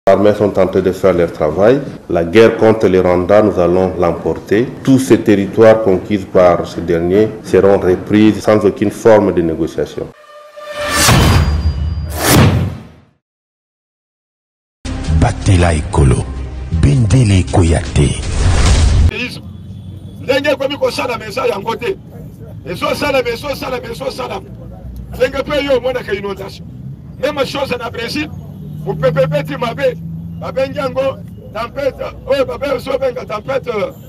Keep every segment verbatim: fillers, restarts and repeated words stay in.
Les armées sont en train de faire leur travail. La guerre contre les Rwandais, nous allons l'emporter. Tous ces territoires conquis par ce dernier seront repris sans aucune forme de négociation. Batela Ekolo, Bendele Koyate. Ndenge kwa miko sala mesa ya ngote. Eso sala beso sala beso sala. Ndenge pe yo mona ka inondation. Même chose na Brésil. Vous pouvez péter ma bête. Ma bengango, tempête. Oh, papa, so benga tempête.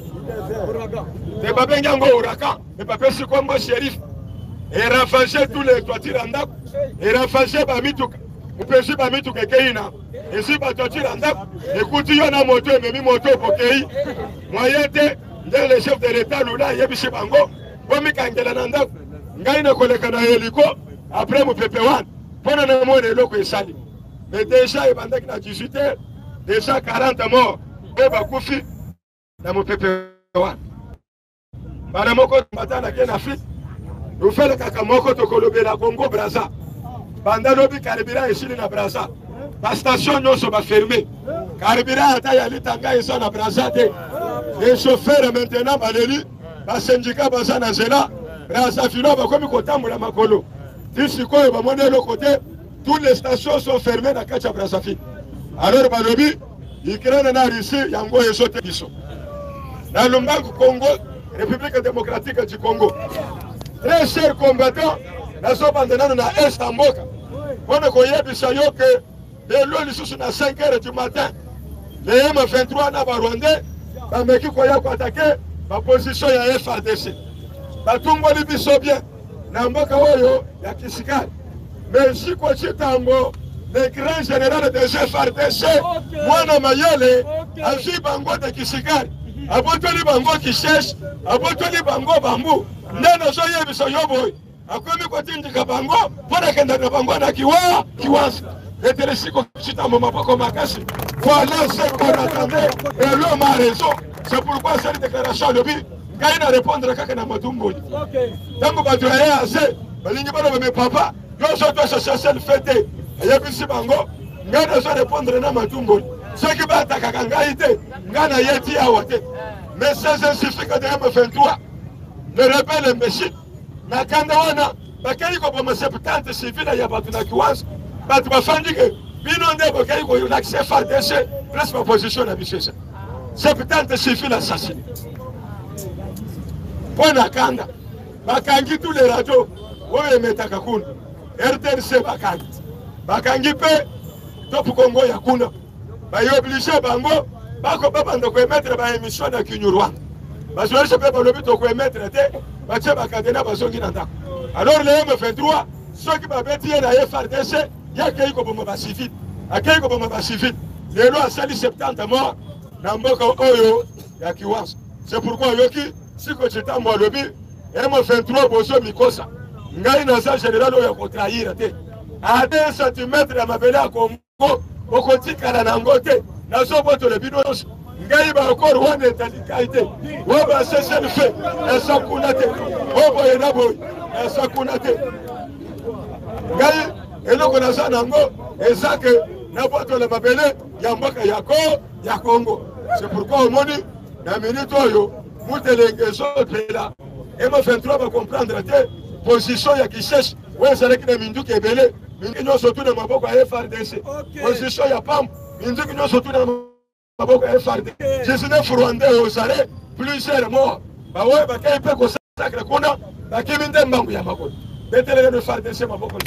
Et ma bengango ouragan. Et papa, c'est comme moi, shérif. Et ravager tous les toitures en dap. Et ravager Bamituka. Vous pouvez suivre Bamituka Keina. Et si ma toiture en dap. Écoutez, il y a moto, mais mi moto pour Kei. Moyen de le chef de l'État, Lula, Yebishi Bango. Bomi Kangela Nandap. Ngaina Kolekana Heliko. Après, mon pépéwan. Pendant un mois, le loco est sali. Mais déjà, il y a dix-huit heures, déjà quarante morts. Et Bakoufi, dans mon pépé. Madame Moko, matin, en Afrique, nous faisons le Kakamoko, Tokolobe, la Congo, Braza. Pendant l'obi, Caribira ici, na Braza. La station, nous sommes fermés. Caribira, Ataya, Litanga, ils sont à Braza. Les chauffeurs, maintenant, Valérie, la syndicat, Bazana, Zela, Braza, Fino, Bakomi, Kotamou, la Makolo. D'ici quoi, il va monter le côté. Toutes les stations sont fermées dans Kacha Brazzaville. Alors, Balobi, l'Ukraine a Russie, Yango et Soté Bisso. Dans le Mbangu Congo, République démocratique du Congo. Très chers combattants, nous sommes maintenant dans l'Est en Boka. On a connu que les lois sont à cinq heures du matin. Les M vingt-trois na Rwandais, les qui ont attaqué la position de F A R D C. Tout le monde est bien. Dans Mboka Oyo, il y a Kisikari. Mais si quoi tu tango, le grand général de F A R D C, moi na Mayele, Aji Bango de Kisikari, Abotoli Bango qui cherche, Abotoli Bango Bambou, Nana Soye Bisoyoboy, Akomi Kotindika Bango, Ponakenda Bango na Kiwa, Kiwas, et Telesiko Chitamo Mapoko Makasi. Voilà ce qu'on attendait, et l'homme a raison. C'est pourquoi cette déclaration de vie, quand il a répondu à Kakana Matumbo. Tant que tu as assez, mais papa, nous sommes tous associés fêtés. Et il y a plus de bango, nous devons répondre à Matumbo. Ce qui va attaquer à Kangaïté, nous avons yéti à Wate. Mais ça, c'est suffit que de M vingt-trois, le rebelle imbécile, na Kandawana, bakali ko bama septante civil ya batu na kiwanza, batu bafandi ke bino nde bakali ko l'accès F A R D C, presque opposition na bichesa. septante civil assassiné. Pour la Kanda, bakangi tous les radios, oui, mais Takakun, R T N C bakangi. Bakangi pe, top Congo yakuna. Ba y obligé bango, bako baba ndo mettre ba émission na Kinyurwa. Ba je sais pas le but ko mettre té, ba tche bakadena ba zongi nanda. Alors les M vingt-trois, ceux qui ba beti na F A R D C, ya kei ko bomo ba civil. Akei ko bomo ba civil. Les lois sali septante morts, na mboka oyo ya Kiwasa. C'est pourquoi yoki si que tu t'as moi le but, M vingt-trois boso mikosa. Ngai na sa général oyo ko trahir te. À deux centimètres ya mabele ya Congo, okoti kala na ngote. Na so boto le bino. Ngai ba encore wana talikite. Wo ba cesser le fait. Na sa kunate. Wo boye na boy. Na sa kunate. Ngai eloko na sa nango ezake na boto le mabele ya mboka ya ko ya Congo. C'est pourquoi au monde na minute oyo Moutelengezo là. M vingt-trois va comprendre la position ya qui cherche. Ouais, c'est avec les Mindu qui est belé. Mindu nous surtout dans ma boca F A R D C. Position ya Pam. Mindu qui nous surtout dans ma boca F A R D C. dix-neuf Rwandais au Saré, plusieurs morts. Bah ouais, bah quand il peut qu'on sacre qu'on a, bah qui minde mangu ya mako. Mettez-le dans le F A R D C ma boca.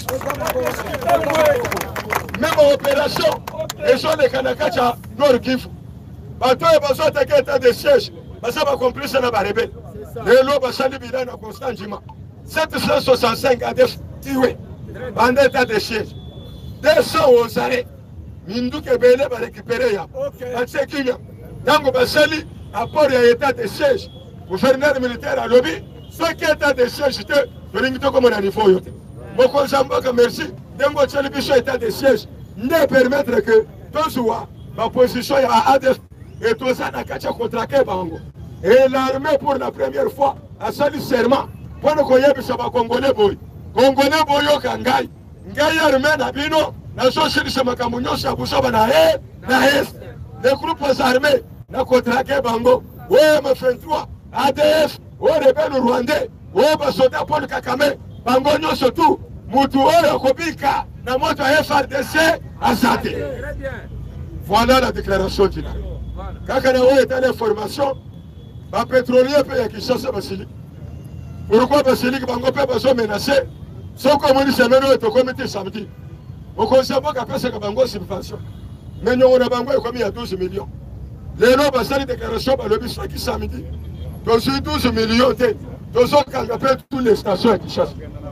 Même en opération, les gens de Kanakacha, Nord Kivu. Bah toi, bah ça t'as état de siège. Ça va complice na barebe. Les lois basali bilan à Constant Jima. sept cent soixante-cinq A D F tués. En état de siège. deux cents aux arrêts. Mindu Kebele va récupérer ya. Parce qu'il y a. Tango basali à port ya état de siège. Gouverneur militaire à lobby. Ce qui est état de siège, c'est le limite comme on a niveau yote. Moko Zambaka merci. Dengo Tchalibicho état de siège. Ne permettre que tout soit ma position à A D F. Et tout ça n'a qu'à contraquer Bango. Et l'armée pour la première fois a sali serment. Pour ne connaître pas Congolais boy. Congolais boy au Kangai. Ngai armée na bino. Na so sili se makamunyo sa busaba na e. na est, les groupes armés, na contraqué bango, ouais, M vingt-trois, A D F, ouais, rebelle rwandais, ouais, basoda Paul Kakame, bango nyo surtout, mutu oyo kobika, na moto F R D C, azate. Voilà la déclaration qu'il a. Quand on a été l'information, le pétrolier peut y Kinshasa Basili. Pourquoi Basili qui bango peut pas menacé? Son communiste semaine est au comité samedi. Au conseil pas qu'après c'est que bango subvention. Mais nous on a bango comme il y a douze millions. Les noms basali déclaration par le bis qui samedi. Donc sur douze millions de donc on a toutes les stations à Kinshasa.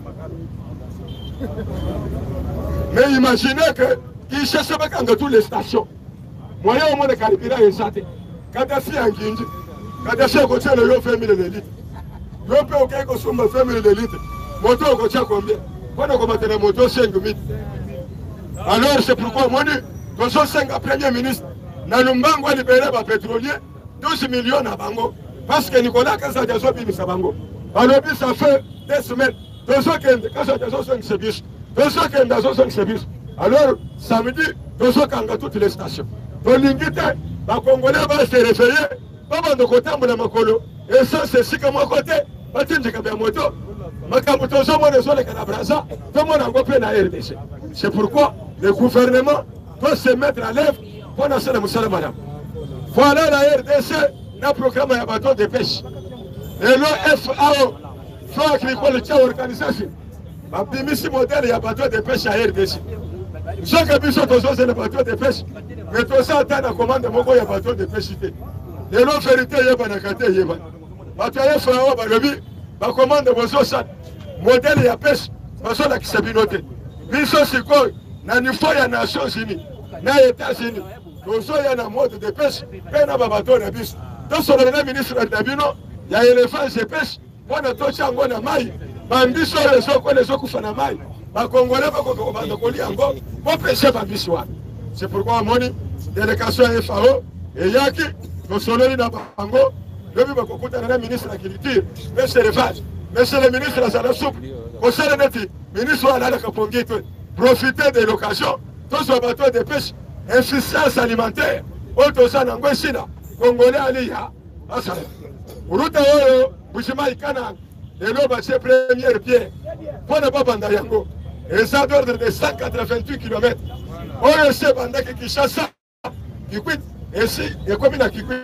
Mais imaginez que Kinshasa va quand toutes les stations. Moyen au moins de carburant est santé. Quand tu as un guinji, quand tu as un coach, le yo fait mille litres. Yo peut aucun consomme fait mille litres. Moto au coach combien? Quand on commence la moto cinq mille. Alors c'est pourquoi moi nous sommes cinq premiers ministres. Dans le bango libéré par pétrolier, douze millions à bango. Parce que Nicolas Kasa Diaso bimi sa bango. Alors ça fait des semaines. Deux cents Kasa Diaso cinq services. Deux cents Kasa cinq services. Alors samedi, deux cents Kanga toutes les stations. Donc, les Congolais vont se référer, pas de côté de Makolo. Et ça, c'est si que mon côté, c'est pourquoi le gouvernement doit se mettre à l'œuvre pour lancer le Moussala Madame. Voilà la R D C, le programme de bateau de pêche. Et le F A O, Fonds agricole de organisation. Le Bimisi modèle, il y a bateau de pêche à R D C. Chaque habitant c'est le bateau de pêche. Mais tout ça, attend la commande de mon il y a bateau de pêche. Et l'autre vérité, il y a pas de côté, il y a pas. Bateau de F A O, la commande de mon modèle, il y a pêche. Parce que qui s'est binoté. Biso c'est quoi? Dans une fois, il y a Nations Unies, dans les États-Unis. Donc, il y a un mode de pêche, il y a un bateau de pêche. Dans le ministre de Dabino, il y a éléphant de pêche. On a tout ça, on a maille. Bandi sur les eaux, les eaux qui font maille. Les Congolais vont coller encore pour pêcher Bandi soir. C'est pourquoi mon délégation F A O et Yaki, nous sommes là dans Bango, le ministre de l'Agriculture, monsieur l'élevage, monsieur le ministre de la Soupe, monsieur le ministre de la Kapongite, profiter de l'occasion, tous les bateaux de pêche, insuffisance alimentaire, autres en Angoissina, Congolais Aliya, Asale. Uruta Oyo, Bushima Ikana, et l'eau va ses premières pierres, pour ne pas Bandayango, et ça d'ordre de cent quatre-vingt-huit kilomètres. Oyo c'est Bandaki qui chasse, qui quitte, et si, et comme il a qui quitte.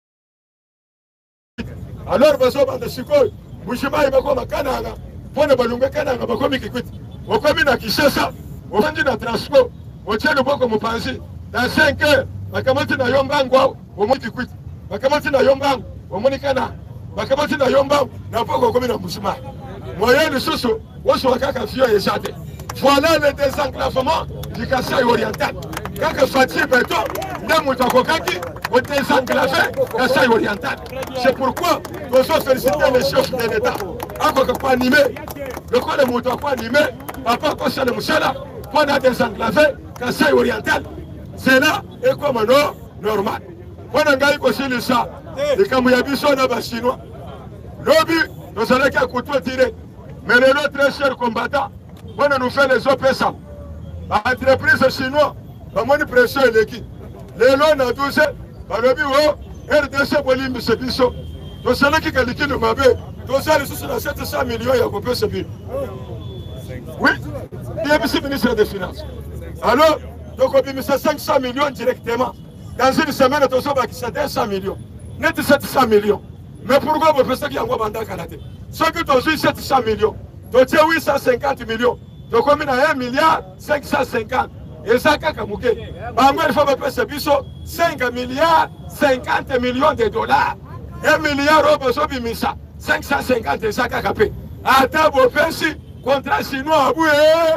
Alors, bazo bande sikoi, Bushima ibako makananga, pone balunga kananga bakomi kikwiti. Okomi na Kinshasa, ofandi na transport, ochelo boko mupanzi. Dans cinq heures, bakamati na yombangwa, omoni kikwiti. Bakamati na yombangu, omoni kana. Bakamati na yombangu, na poko komi na Bushima. Moyen de soso, woso wakaka fio yesate. Voilà le désenclavement du Kasaï oriental. Quand Fatih Beto, Namoutakokaki, au désenclavé Kasaï oriental. C'est pourquoi nous avons félicité les chefs de l'État. Encore animé, le corps de Moutako animé, papa Kosa de Moussala, pour la désenclavé Kasaï oriental. C'est là, et comme un normal. Pour un gars qui aussi le ça, les Kamouyabiso n'a chinois. Lobby, nous allons qu'à couteau tiré. Mais les autres très chers combattants, on nous fait les O P S A. L'entreprise chinoise, on a une pression électrique. Les lois ont douze, on a vu R D C pour l'île de Sébiso. Donc, c'est là qui a liquide de ma baie. Donc, ça, les sous sept cents millions, il y a coupé ce but. Oui, il y a le ministre des Finances. Alors, donc, on a mis cinq cents millions directement. Dans une semaine, on a mis deux cents millions. Net sept cents millions. Mais pourquoi vous faites ça qui est en Rwanda Canada? Ceux qui ont eu sept cents millions, donc il y a huit cent cinquante millions. Donc on a un milliard cinq cent cinquante. Et ça, quand on il faut faire ce biseau cinq milliards cinquante millions de dollars. un milliard de dollars, cinq cent cinquante et ça, quand on attends vos pensions, contrat chinois à bout.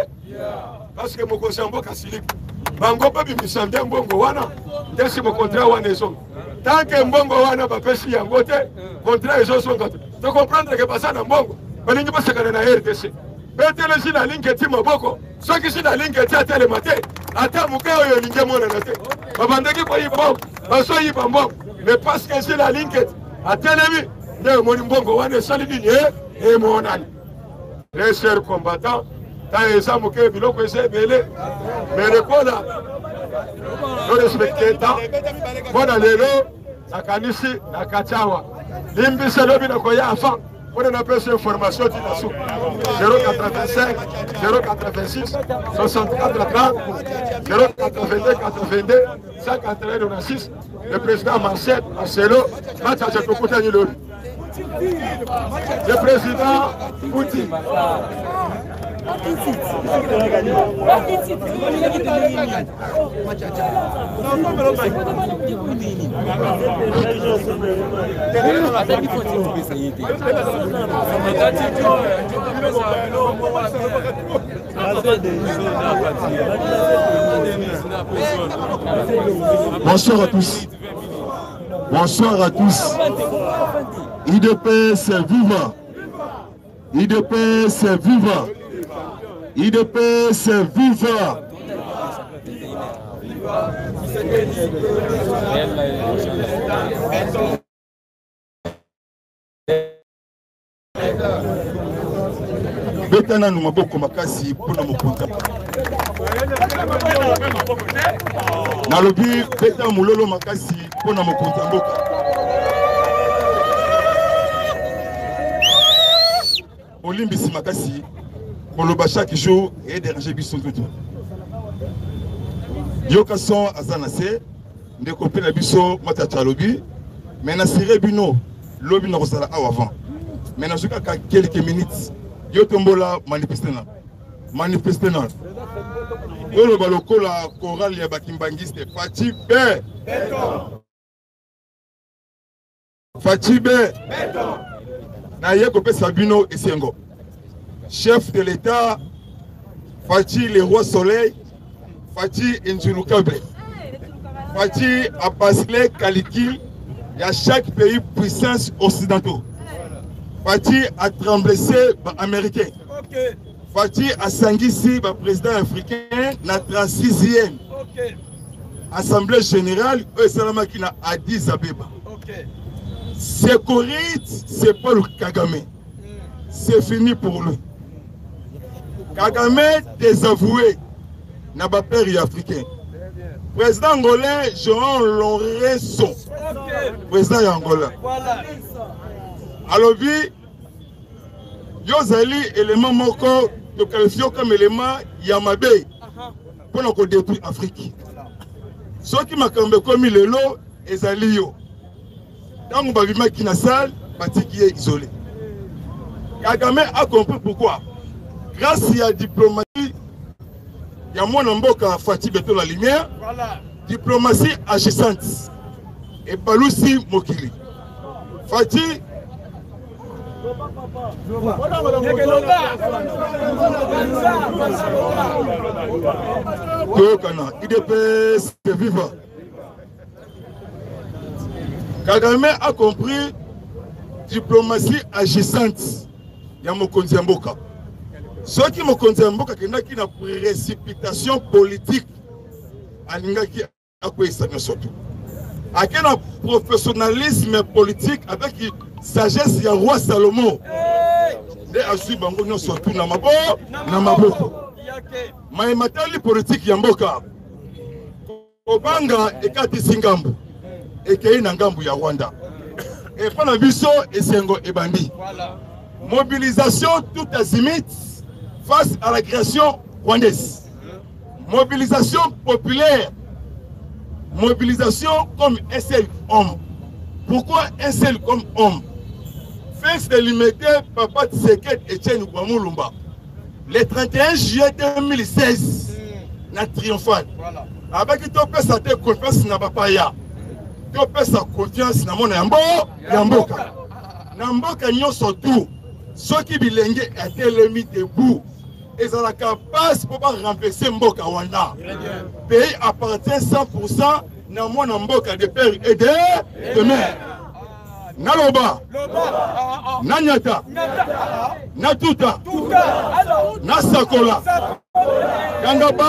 Parce que mon conseil est cassé. Bango pas bimisa bien bongo wana, desi mon contrat wana son. Tant que mbongo wana ba pesi ya ngote, contrat ils sont ngote. Tu comprends que passa na mbongo, balingi pas sekana na R D C. Betele si na linke ti maboko, so ki si na linke ti atele mate, ata mukao yo linke mona na te. Babandaki ko yiba, baso yiba mbongo, mais parce que si la linke atele mi, ne moni mbongo wana sali ni e e mona. Les chers combattants, tant les amours biloko ese belé, mais le kola no respecte ta bona lelo nakanisi nakatawa limbisa lobi na koya afa on a appelé cette information zéro quatre-vingt-cinq, zéro quatre-vingt-six, soixante-quatre trente, zéro quatre-vingt-deux, quatre-vingt-deux, cent quatre-vingt-six. Le président Marcel Marcelo, le président Poutine. Bonsoir à tous. Bonsoir à tous. I D P S viva. I D P S viva. I D P S viva. Betana nous maboko makasi pona mokonza. Na lobi beta mulolo makasi pona mokonza mboka. Olimbisi makasi koloba chaque jour et déranger biso tout. Yoka son azanase ndeko pe na biso matata lobi mais na sire bino lobi na kosala awa avant. Mais na soka ka quelques minutes yo tombola manifester na manifester na Olo baloko la chorale ya bakimbangiste Fati be Fati be na yeko pe Sabino Esengo chef de l'État Fati le roi soleil Fati Njulukable Fati Abasle Kaliki ya chaque pays puissance occidentaux Fati a tremblessé par américain. Okay. Fati a sangisi par président africain na trente-sixième. Okay. Assemblée générale e Salamaki na Addis Abeba. Okay. C'est correct, c'est pas le Kagame. Mm. C'est fini pour lui. Kagame désavoué na ba père africain. Président angolais Jean Lorenzo. Okay. Président Angola. Voilà. Alors, Yozali élément moko de qualifié comme élément Yamabe pour nous détruire l'Afrique. Ce qui m'a comme le lot est Zalio. Dans mon bâtiment qui n'a salle, bâti qui est isolé. Kagame a compris pourquoi. Grâce à la diplomatie, il y a mon amboka Fati Beto la lumière, diplomatie agissante et Balusi Mokili. Fati I D P S viva. Kagame a compris diplomatie agissante. Il y a mon Mboka. Ceux qui m'ont Mboka qui n'a qu'une précipitation politique à l'ingaki à quoi il surtout. À quel professionnalisme politique avec sagesse ya roi Salomon de asu bango no surtout na mabo na maboko mai matali politique ya mboka obanga ekati singambu ekei na ngambu ya Rwanda et pana biso esengo ebandi mobilisation tout azimit face à l'agression rwandaise, mobilisation populaire, mobilisation comme un seul homme. Pourquoi un seul comme homme? Fils de limité Papa Tshisekedi Etienne Ouamulumba. Le trente et un juillet deux mille seize, na triomphal. Avec qui tu peux sa confiance na papaya. Tu peux sa confiance na mon yambo, yamboka. Namboka nyo surtout. Ceux qui bilenge étaient les mis debout. Ils ont la capacité pour renverser Mboka Rwanda. Le pays appartient cent pour cent na mon Mboka de père et de, de mère. Naloba, Nanyata, Natuta, Nasakola, Kangaba,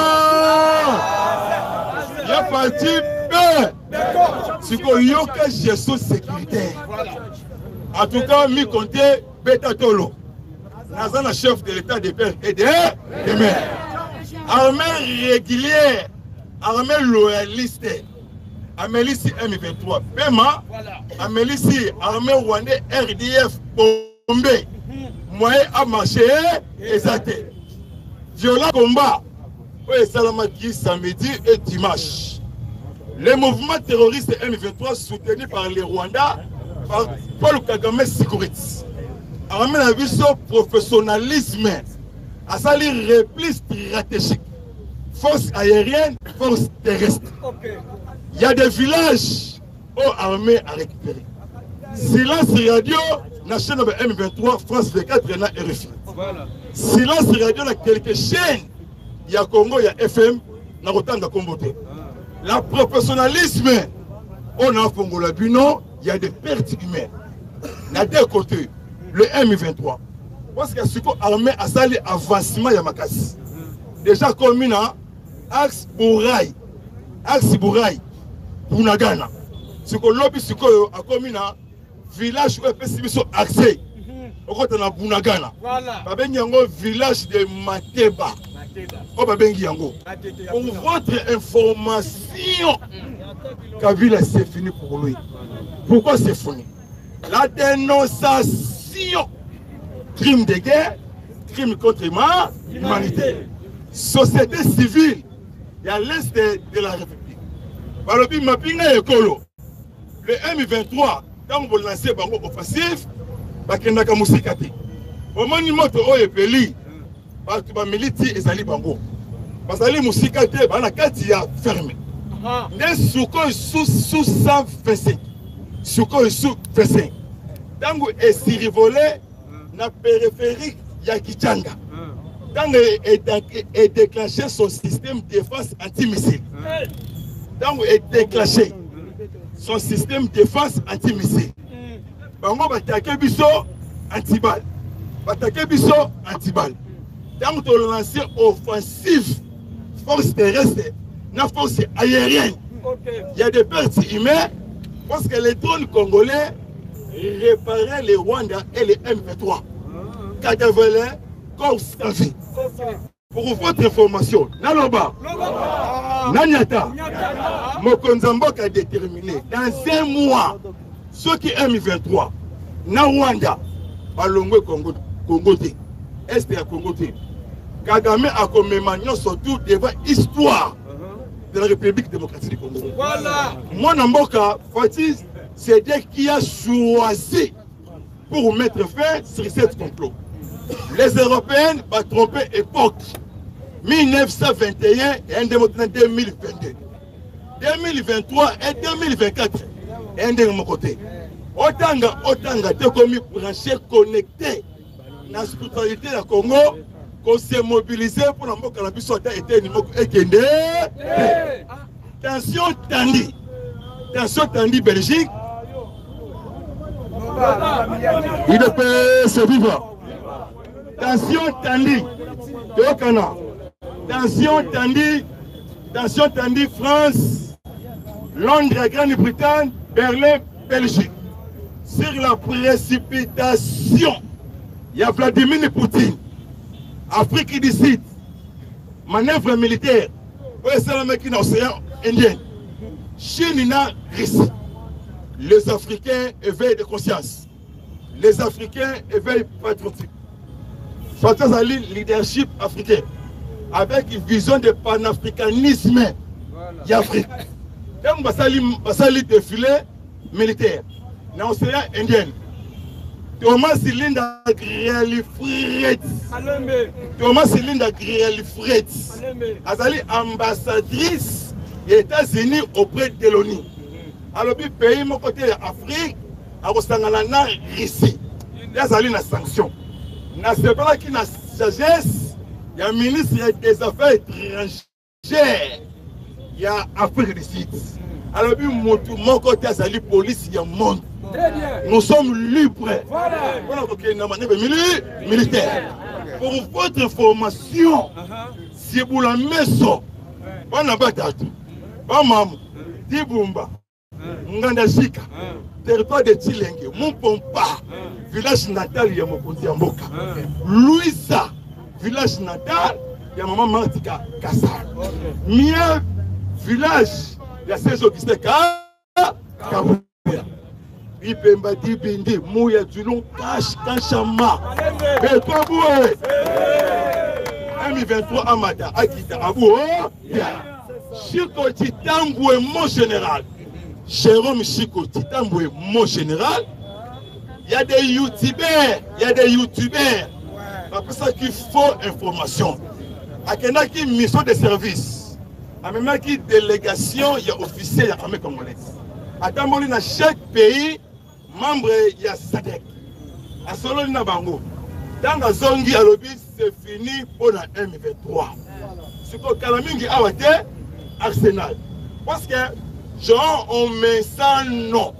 il y a parti B. Si vous avez une gestion sécuritaire, en tout cas, mi compté Beta Tolo, Nazana chef de l'état de père et de mère. Armée régulière, armée loyaliste, Amélissi M vingt-trois, Pema, Amélissi, armée rwandais R D F, Bombé, moyen à marcher, exact. Violent combat, oui, Salamaki, samedi et dimanche. Les mouvements terroristes M vingt-trois soutenus par les Rwandais, par Paul Kagame Sécurité. Armée la vie sur professionnalisme, à salir repli stratégique, force aérienne, force terrestre. Il y a des villages où l'armée a récupéré. Silence radio, national M vingt-trois, France vingt-quatre, et R F I. Silence radio, il y a quelques chaînes. Il y a Congo, il y a F M, il y a autant de communautés. Le professionnalisme, on a Fongola Bino, il y a des pertes humaines. Il y a deux côtés, le M vingt-trois. Parce que ce qu'on armé a sali avancement Yamakasi. Déjà comme une axe Bouraï, axe Bouraï, Bunagana. Ce qu'on lobby, ce qu'on a comme une village où on peut accès. On a Bunagana. Il y a un village de Mateba. Pour votre information, Kabila c'est fini pour lui. Pourquoi c'est fini? La dénonciation, crime de guerre, crime contre l'humanité, société civile, il y a l'est de, de la République. Par le but, Mapinga et Kolo, le M vingt-trois, quand vous lancez bango offensif, bakendaka musikati. Au monimoto oye peli, batu ba militi ezali bango. Basali musikati bana kati ya fermé. Ne suko sous sous cent vingt-cinq. Suko sous vingt-cinq. Tango est volé na périphérique ya Kichanga. Tango est déclenché son système de défense antimissile. Tango est déclenché son système de défense antimissile. Bango batake biso antiballe. Batake biso antiballe. Tango to lancer offensive force terrestre, na force aérienne. Il y a des pertes humaines parce que les drones congolais réparaient les Rwandais et les M vingt-trois. Cadavelin, corps sans vie. Pour votre information, Naloba, Nanyata, Mokonzambok a déterminé dans un mois ceux qui M vingt-trois, na Rwanda, Balongwe Congo, Congo, Est à Congo. Kagame a commémoré surtout devant l'histoire de la République démocratique du Congo. Voilà. Moi, Namboka, Fatih, c'est Dieu qui a choisi pour mettre fin sur cette complot. Les Européens vont tromper époque. mille neuf cent vingt et un et deux mille vingt-deux. deux mille vingt-trois et deux mille vingt-quatre. Et un de mon côté. Otanga, Otanga, t'es commis branché, connecté. La spiritualité du Congo, qu'on s'est mobilisé pour la mort la puissance était une ékende. Tension tendue. Tension tendue Belgique. Il peut se vivre. Tension tendue. Théokana. Tension tendue. Tension tendue France. Londres, Grande-Bretagne, Berlin, Belgique. Sur la précipitation. Il y a Vladimir Poutine, Afrique du Sud, manœuvre militaire, l'océan Indien, Chine, Russie. Les Africains éveillent de conscience. Les Africains éveillent patriotique. Fatah Ali, leadership africain, avec une vision de panafricanisme d'Afrique. Comme Bassali défilé militaire, dans l'océan Indien. Thomas Linda Griali Fred. Thomas Linda Griali Fred. Azali ambassadrice des États-Unis auprès de l'ONU. Alors, le pays, mon côté Afrique, a la Russie. Il y a des sanctions. Il y a qui na sagesse. Il y a un ministre des Affaires étrangères. Il y a Afrique du Sud. Alors, mon côté, il y a police, il y a monde. Nous sommes libres. Voilà. Militaire. Pour votre information, si vous la mettez, on n'a pas d'âge. Bamam, Dibumba, Ngandashika, territoire de Tilenge, Moupompa, village natal de Mokonzi Mboka. Louisa, village natal de Maman Martika Kassar. Mia, village ya Saint Augustin ka Kabuya Bipemba Dibindi Mouya Dulon Kash Kanchama Beto Boué M vingt-trois Amada Akita Abou Chico Titamboué mon général Jérôme Chico Titamboué mon général. Il y a des youtubeurs, il y a des youtubeurs. C'est pour ça qu'il faut information. Il y a une mission de service. Il y a une délégation, il y a officier, il y a l'armée congolaise. Dans chaque pays, membre, il y a S A D C. À solo na bango. Dans la zone qui a lobby, c'est fini pour la M vingt-trois. Ce que Kalamingi a été Arsenal. Parce que genre on met ça non.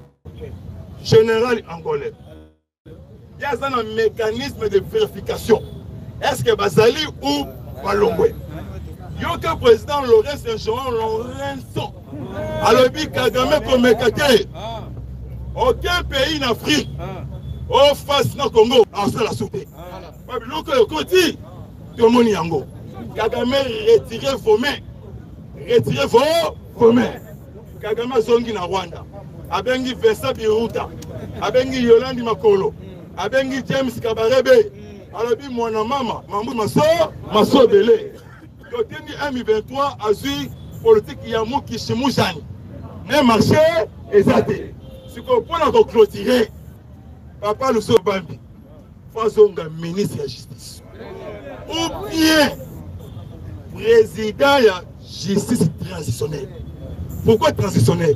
Général angolais. Il y a un mécanisme de vérification. Est-ce que Bazali ou Balongwe? Il y a un président Laurent Saint-Jean Lorenzo. Alors, Kagame comme Kate. Aucun pays en Afrique. Au face dans le Congo. En seul la soupe. L'autre côté, tout le monde y ango. Kagame retirez vos mains. Retirez vos, vos mains. Kagame zongi na Rwanda. Abengi Vincent Biruta, abengi Yolandi Makolo, abengi James Kabarebe, alabi mwana mama, mamou maso, maso belé. Côté du M vingt-trois a eu politique yamu kishimushani. Mais marché exacté. Ce qu'on peut clôturer, papa Luso Bambi, Fazonga ministre de la justice. Ou bien président de la justice transitionnelle. Pourquoi transitionnelle?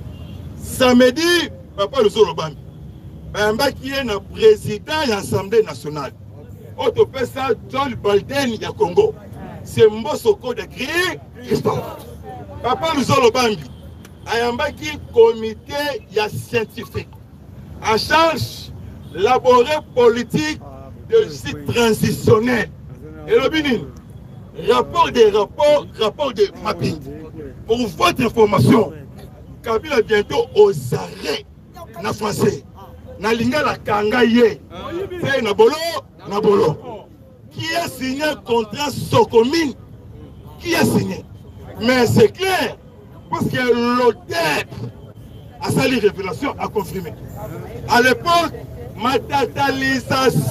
Samedi, papa Luso Bambi, Bamba qui est le président de l'Assemblée nationale. Autre personne, John Balden du Congo. C'est Mbosoko de Gris, Christophe. Papa Luso Bambi, Ayamba qui comité scientifique. En charge, élaborer politique de site transitionnel. Et le Bénin, rapport des rapports, rapport de mapping. Pour votre information, Kabila bientôt aux arrêts na français. Na lingala kangaye. C'est Nabolo, Nabolo. Qui a signé un contrat Socomine? Qui a signé? Mais c'est clair, parce que l'auteur a sali révélation à confirmer. À l'époque, matérialisation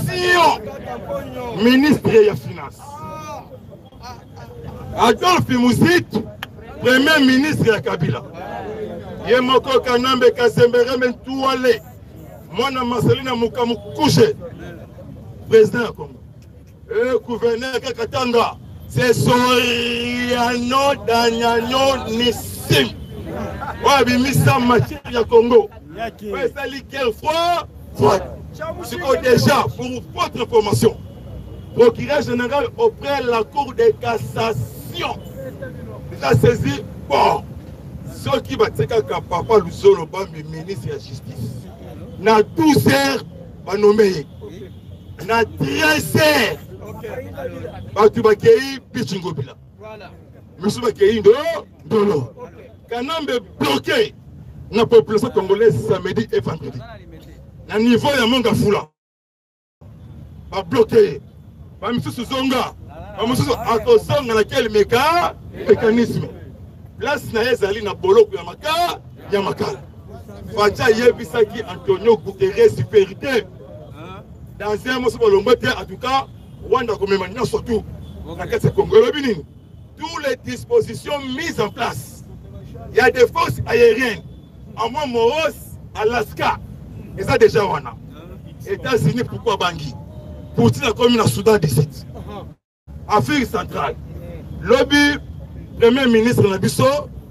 ministre des Finances. Adolphe Mouzit, premier ministre de Kabila. Yemoko Kanambe Kasembere Mentouale. Mwana Marcelina Mukamukouche, président du Congo. Le gouverneur Kakatanga, c'est Soriano Danyano Nissim. Wabi Missa matière du Congo. Ouais, ça lit quelle fois? C'est déjà, pour votre information, procureur général auprès de la Cour de cassation. Déjà saisi, bon, ce qui va dire que papa Luso Bambi, ministre de la Justice, na douze heures, va nommer. Na treize heures, Batu Bakei, Pichingobila. Monsieur Bakei, Ndolo. Kanambe bloqué la population congolaise samedi et vendredi. Na niveau ya Monga Fula. Ba bloqué. Ba Monsieur Zonga. Ba Monsieur Akosonga na quel méca mécanisme. Place na ezali na boloko ya maka ya makala. Facha yebisaki Antonio Guterres supérieur. Dans un mot sur le en tout cas, Rwanda comme maintenant surtout la quête congolaise. Toutes les dispositions mises en place. Il y a des forces aériennes. En moins Moros, Alaska. Et ça déjà wana. États-Unis pourquoi Bangui? Pour la commune à Soudan dix-sept. Afrique centrale. Lobby, premier ministre Nabiso,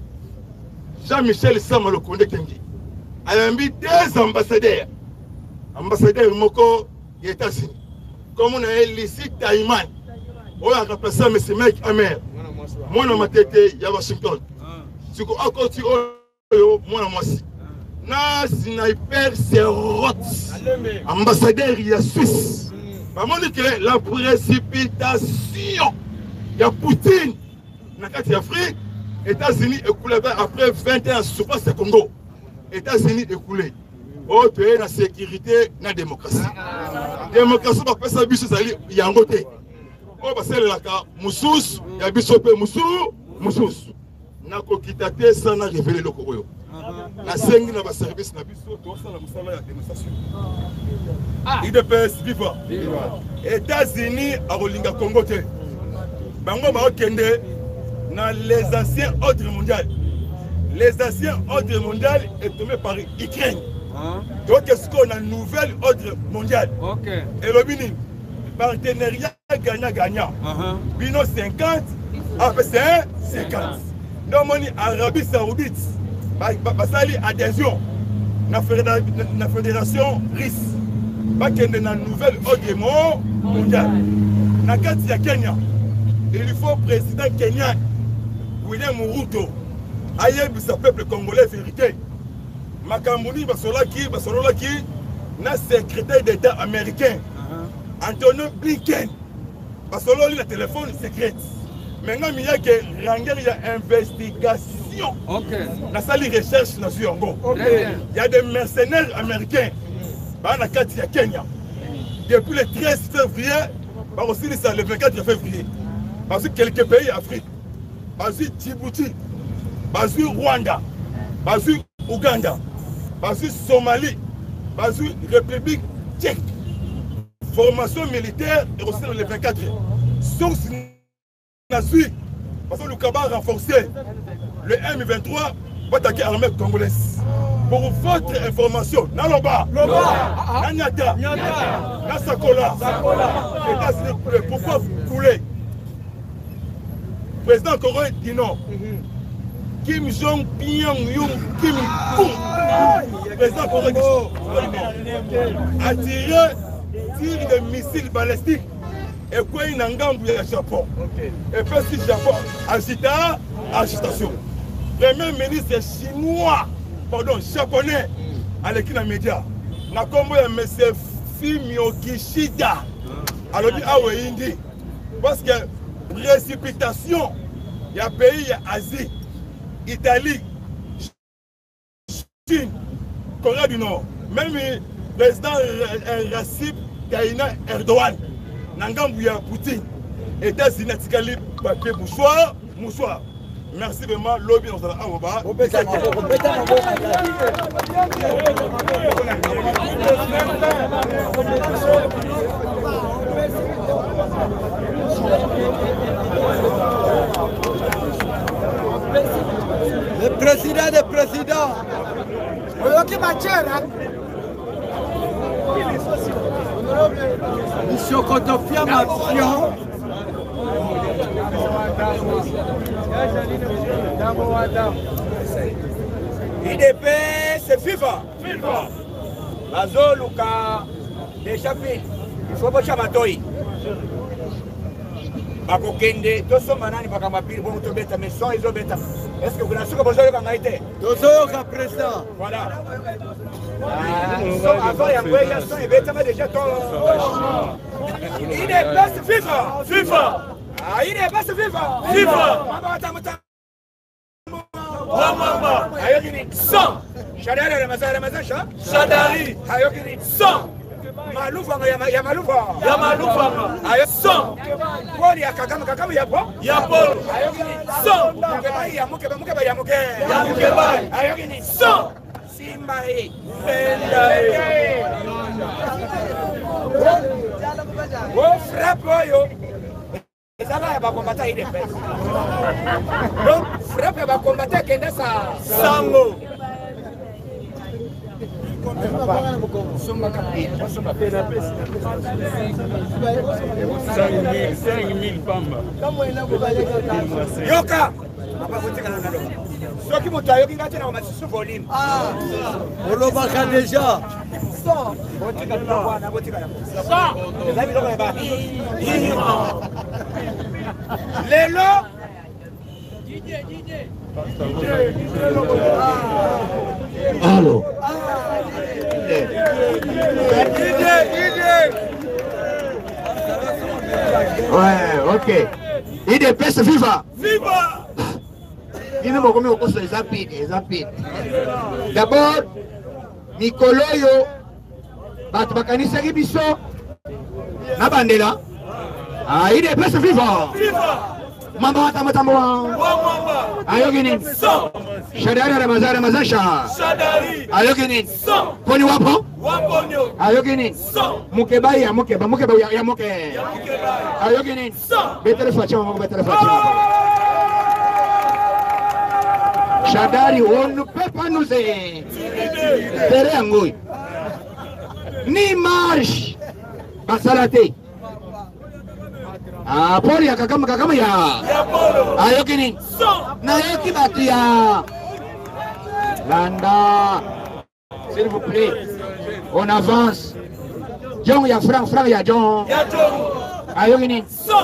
Jean-Michel Samalokonde Kengi. Il y a mis deux ambassadeurs. Ambassadeur Moko des États-Unis. Comme on a Lissi Taïman. On a remplacé M. Mike Amer. Moi, je suis été à Washington. Si vous avez continué, moi, je suis na sniper c'est Roth. Ambassadeur, il y a Suisse. Que la précipitation, il y a Poutine. Dans l'Afrique, États-Unis écoulé après vingt ans souffrance du Congo. États-Unis écoulé. Oh, tu es la sécurité, la démocratie. La démocratie, pas ça, il y a un côté. Oh, parce que là, Moussous, il y a Bissopé Moussou, Moussous. na kokita te sana révéler loko oyo na sengi na ba service na biso to sala musala ya démonstration I D P S viva États-Unis a rolinga Congo te bango ba okende na les anciens ordres mondiaux les anciens ordres mondiaux est tombé par Ukraine donc est-ce qu'on a une nouvelle ordre mondial et le bini partenariat gagnant-gagnant bino cinquante A P C cinquante donc moni Arabie Saoudite basali adhésion na fédération russe bakende na nouvelle ordre mondial na kati ya Kenya il faut président kenyan William Ruto ayebisa peuple congolais vérité Makambuni basolaki basolaki na secrétaire d'état américain Antonio Blinken basololi la téléphone secrète maintenant il y a que ranger ya investigation na sali recherche na Ziongo il y a des mercenaires américains ba na kati ya Kenya depuis le treize février ba aussi le vingt-quatre février parce que quelques pays Afrique bazu Djibouti bazu Rwanda bazu Ouganda bazu Somalie bazu République tchèque formation militaire et aussi dans les vingt-quatre source nazi parce que le Kaba a renforcé le M vingt-trois pour attaquer l'armée congolaise pour votre information Naloba Nanyata Nasakola pourquoi vous coulez président coréen dit non Kim Jong Pyongyang Kim Jong président coréen a tiré tir de missiles balistiques et quoi il n'a pas Japon et puis si Japon agita agitation premier ministre chinois pardon japonais à l'équipe des médias na combo ya monsieur Fumio Kishida alors dit ah oui indi parce que précipitation il y a pays Asie Italie Chine Corée du Nord même le président Recep Tayyip Erdogan Nangambu ya Poutine États-Unis tikali papier mouchoir mouchoir merci vraiment lobby dans la awoba le président des présidents Oyoki Machera Monsieur Kotofia Mafion I D P c'est FIFA FIFA Bazo Luka déjà fait il faut pas chamatoi bakokende toso manani bakamapili bon to beta mais sans iso beta est-ce que vous n'avez pas besoin de kangaite toso ka président voilà so avant ya ngoya so beta mais déjà to il est pas FIFA FIFA ah il est pas FIFA FIFA Wamamba ayokini cent Shadari Ramazan Ramazan Shadari ayokini cent Malufa ya Malufa ya Malufa ayo cent Poli ya Kagame Kagame ya po ya Polo ayokini cent Mukeba ya Mukeba Mukeba ya Muke ya Mukeba ayokini cent Simba e Benda e Wo frappe yo Ezala ba combattre I D P S donc frappe ba combattre kenda sa sango cinq mille pamba yoka soki moto ayoki ngati na masusu volume olobaka déjà lelo Allô. Ouais, ok. I D P S viva. Viva. Il ne m'a pas mis au cours des apides, les apides. D'abord, Nicoloyo, Batbakanisa Gibiso, Nabandela. Ah, I D P S viva. Viva. Mamba watamba tamba wa. Ayogi nini? Shadari Ramazan Ramazan Shah. Ayogi nini? Poni wapo? Ayogi nini? Mukeba ya mukeba mukeba ya muke. Ayogi nini? Betere facha betere facha. Shadari, on ne peut pas nous aider. Ni marche. Basalate. Ah, Poli ya kakama kakama ya. Ayoki nini? Na yoki batu ya. Landa. S'il vous plaît. On avance. John ya Frank, Frank ya John. Ayoki nini?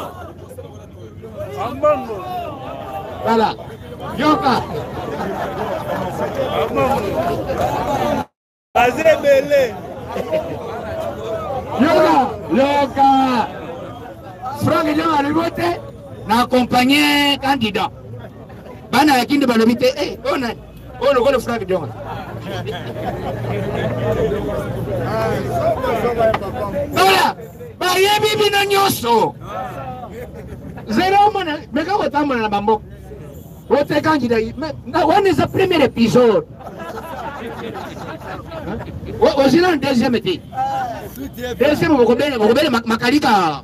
Voilà. Yoka. Yoka. Yoka. Franck John a voté, n'a accompagné candidat. Bana yakindi balobite, eh, on a, on le voit Franck John. Voilà, bah yebi bino nyoso. Zero mona, mega watamu na bambo. Voté candidat, mais on est le premier épisode. Aussi dans le deuxième été. Deuxième, vous regardez Makalika.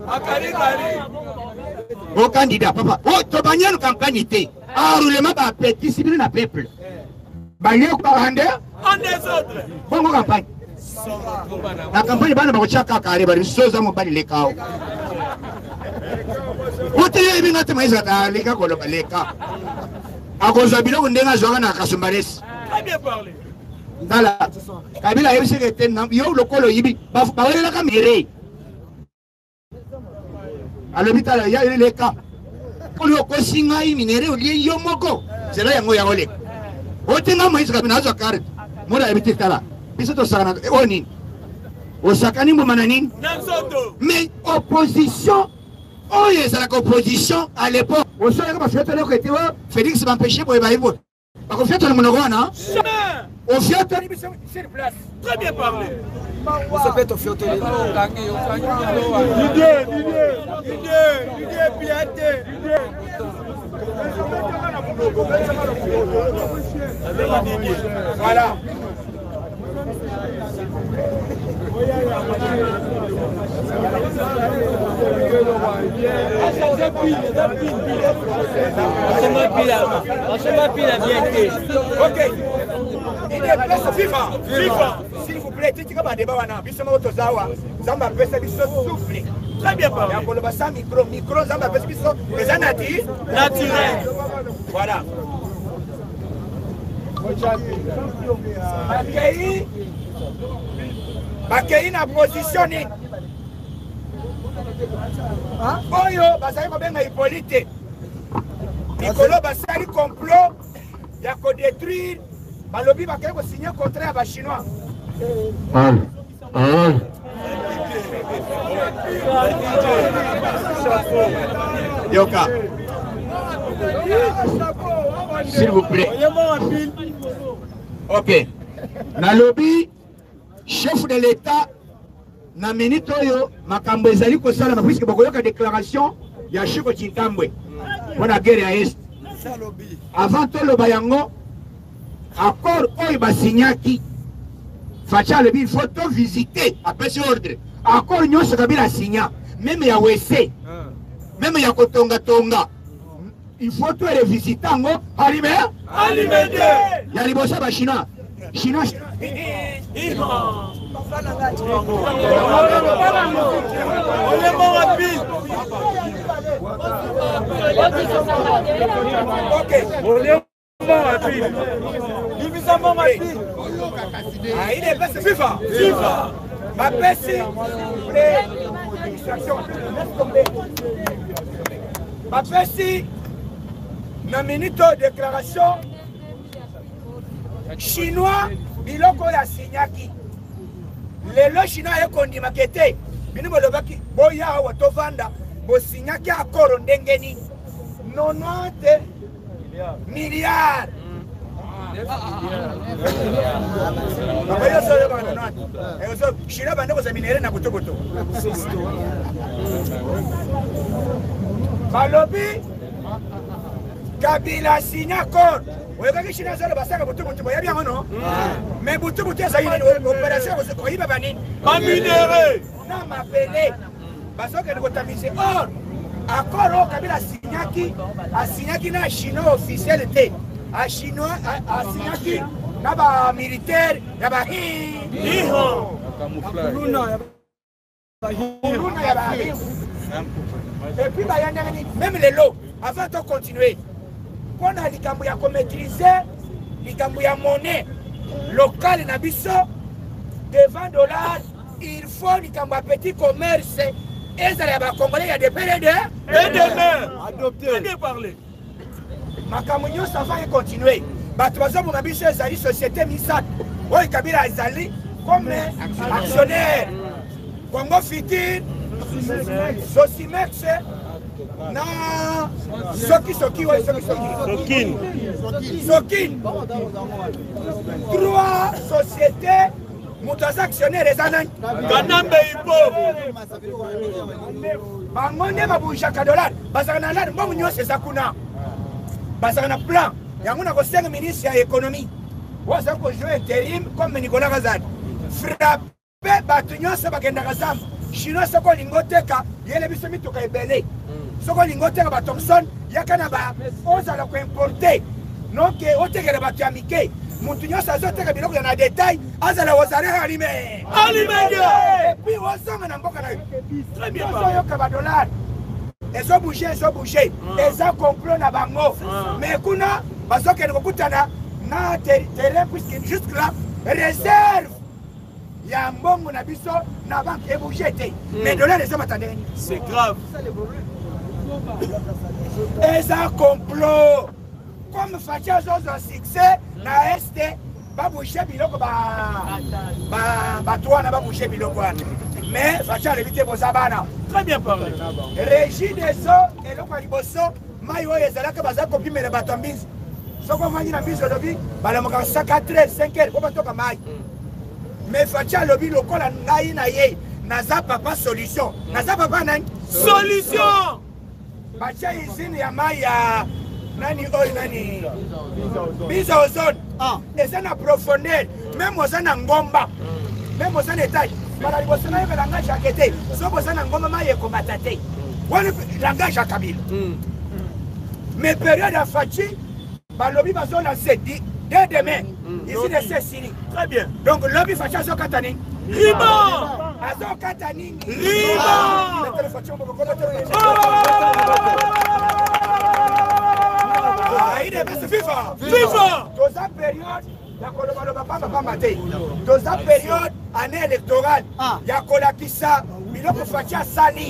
Au candidat, papa. Oh, tu as gagné une campagne. Ah, roulement, bah, petit, c'est bien le peuple. Bah, il y a un des autres. Bonne campagne. La campagne, bah, on va chaque carré, bah, les choses ont pas les cas. Vous avez vu notre maison, les gars, qu'on a les cas. À cause de on est dans la Kasumbares. Très bien parlé. Dala, Kabila yebise kete na yo lokolo yibi ba ba wele ka mere. Alobita la ya ile ka. Kolo ko singa yi minere oli yo moko. Sela yango ya ole. Otenga maisa kabina zo kare. Mola yebite tala. Biso to sana oni. Osakani mo manani. Namsoto. Mais opposition oye ça la opposition à l'époque. Osoya ka fete le ko etiwa Félix m'empêcher pour ebaïbo. Ba ko fete le monogona. Au fiat, sur place. Très bien parlé. Vous savez, au fiat, les gens gagné, on gagne. L'idée, l'idée, l'idée, l'idée, piété, l'idée. Voilà. Ok. Il est place FIFA. FIFA. S'il vous plaît, tu as un débat. Zamba pesa biso souffle. Très bien parlé. Il y a un micro, micro, Zamba pesa biso. Les anatis. Naturel. Voilà. Bakei. Bakei na positionné. Oyo, basali kobenga Hippolyte. Nikolo basali complot. Il y a qu'à détruire. Balobi va quelqu'un signer un contrat à Chinois. Ah. Ah. Yoka. S'il vous plaît. Ok. Nalobi, chef de l'État, na minute oyo, makambo ezali ko sala na puisque boko yoka déclaration ya Chiko Chintambwe. Pour la guerre à Est. Avant tout le bayango, accord oyo basignaki. Facha le il faut tout visiter après ce ordre. Accord nyonso kabila signa, même ya wese. Même ya kotonga tonga. Il faut tout les visiter ngo alime alime de. Ya libosa ba Chinois. Chinois. Ah, il est passé FIFA. FIFA. Ma Bessie. Ma Bessie. Na minute de déclaration. Chinois, biloko ya signaki. Lelo Chinois est kondima kete. Bini bolobaki boya wa tovanda bo signaki akoro ndengeni. quatre-vingt-dix milliards. Chinois bande ko minere na botoboto. Balobi Kabila signe accord. Vous voyez que China zalo basaka butu butu boya bien non? Mais butu butu ça une opération vous ko yiba bani. En minéré. Na m'appeler. Parce que nous tamiser or accord Kabila signaki a signaki na chinois officiel té. A chinois a signaki na ba militaire na ba hi. Hiho. Camouflage. Et puis même les lots avant de continuer. On a les maîtriser les monnaie locale na biso de vingt dollars, il faut les petit commerce et ça les Congolais il y a des périodes et des mains adopter bien parler. Ma camunio ça va continuer. Batwazo mon biso ezali société misat. Oy Kabila ezali comme actionnaire. Congo Fitir Sosimex na Soki Soki ouais Soki Soki Sokin Sokin trois sociétés mutas actionnaires les anan Kanambe Ipo bangonde babusha ka dollar basana na mbamu nyose zakuna basana plan yango na ko cinq ministres ya économie wasa ko jouer intérim comme Nicolas Kazadi frappe batu nyose bagenda kazamba chinois soko lingoteka yele biso mituka ebele soko lingoteka ba Thomson yakana ba ozala ko importer donc otekela ba kiamike muntu nyose azoteka biloko na détail azala wazare alime alimenge et puis wazonga na mboka na très bien yo ka ba dollar ezo bouger ezo bouger eza complot na bango mais kuna bazoke kokutana na terrain puisque jusque là réserve ya mbongo na biso na banque et bouger té mais dollars les hommes attendent c'est grave et ça complot comme Fatia Zozo succès na este ba bouger biloko ba ba ba toi na ba bouger biloko mais Fatia l'éviter pour ça bana très bien parlé régie des eaux et le quoi liboso mayo ezala ka baza copie mais ba tombis soko mangi na biso lobi bala mo ka quatre cinq heures ko ba to ka mai. Mais Fatia lobi lokola ngai na ye naza papa solution naza papa nani solution Fatia izini ya maya nani oy nani biso ozone ah et ça na profondeur même aux na ngomba même aux na étage para liboso na yeba langage akete soko za na ngomba maye ko matate wala langage akabila mais période ya Fatia balobi bazona sedi dès demain ici de ces signes. Très bien. Donc lobby Fatia zo katani. Riba. Azo katani. Riba. Ah, il est best FIFA. FIFA. Dans la période la kolobaloba pamba pamba te. Dans la période année électorale, il y a kolakisa biloko Fatia sali.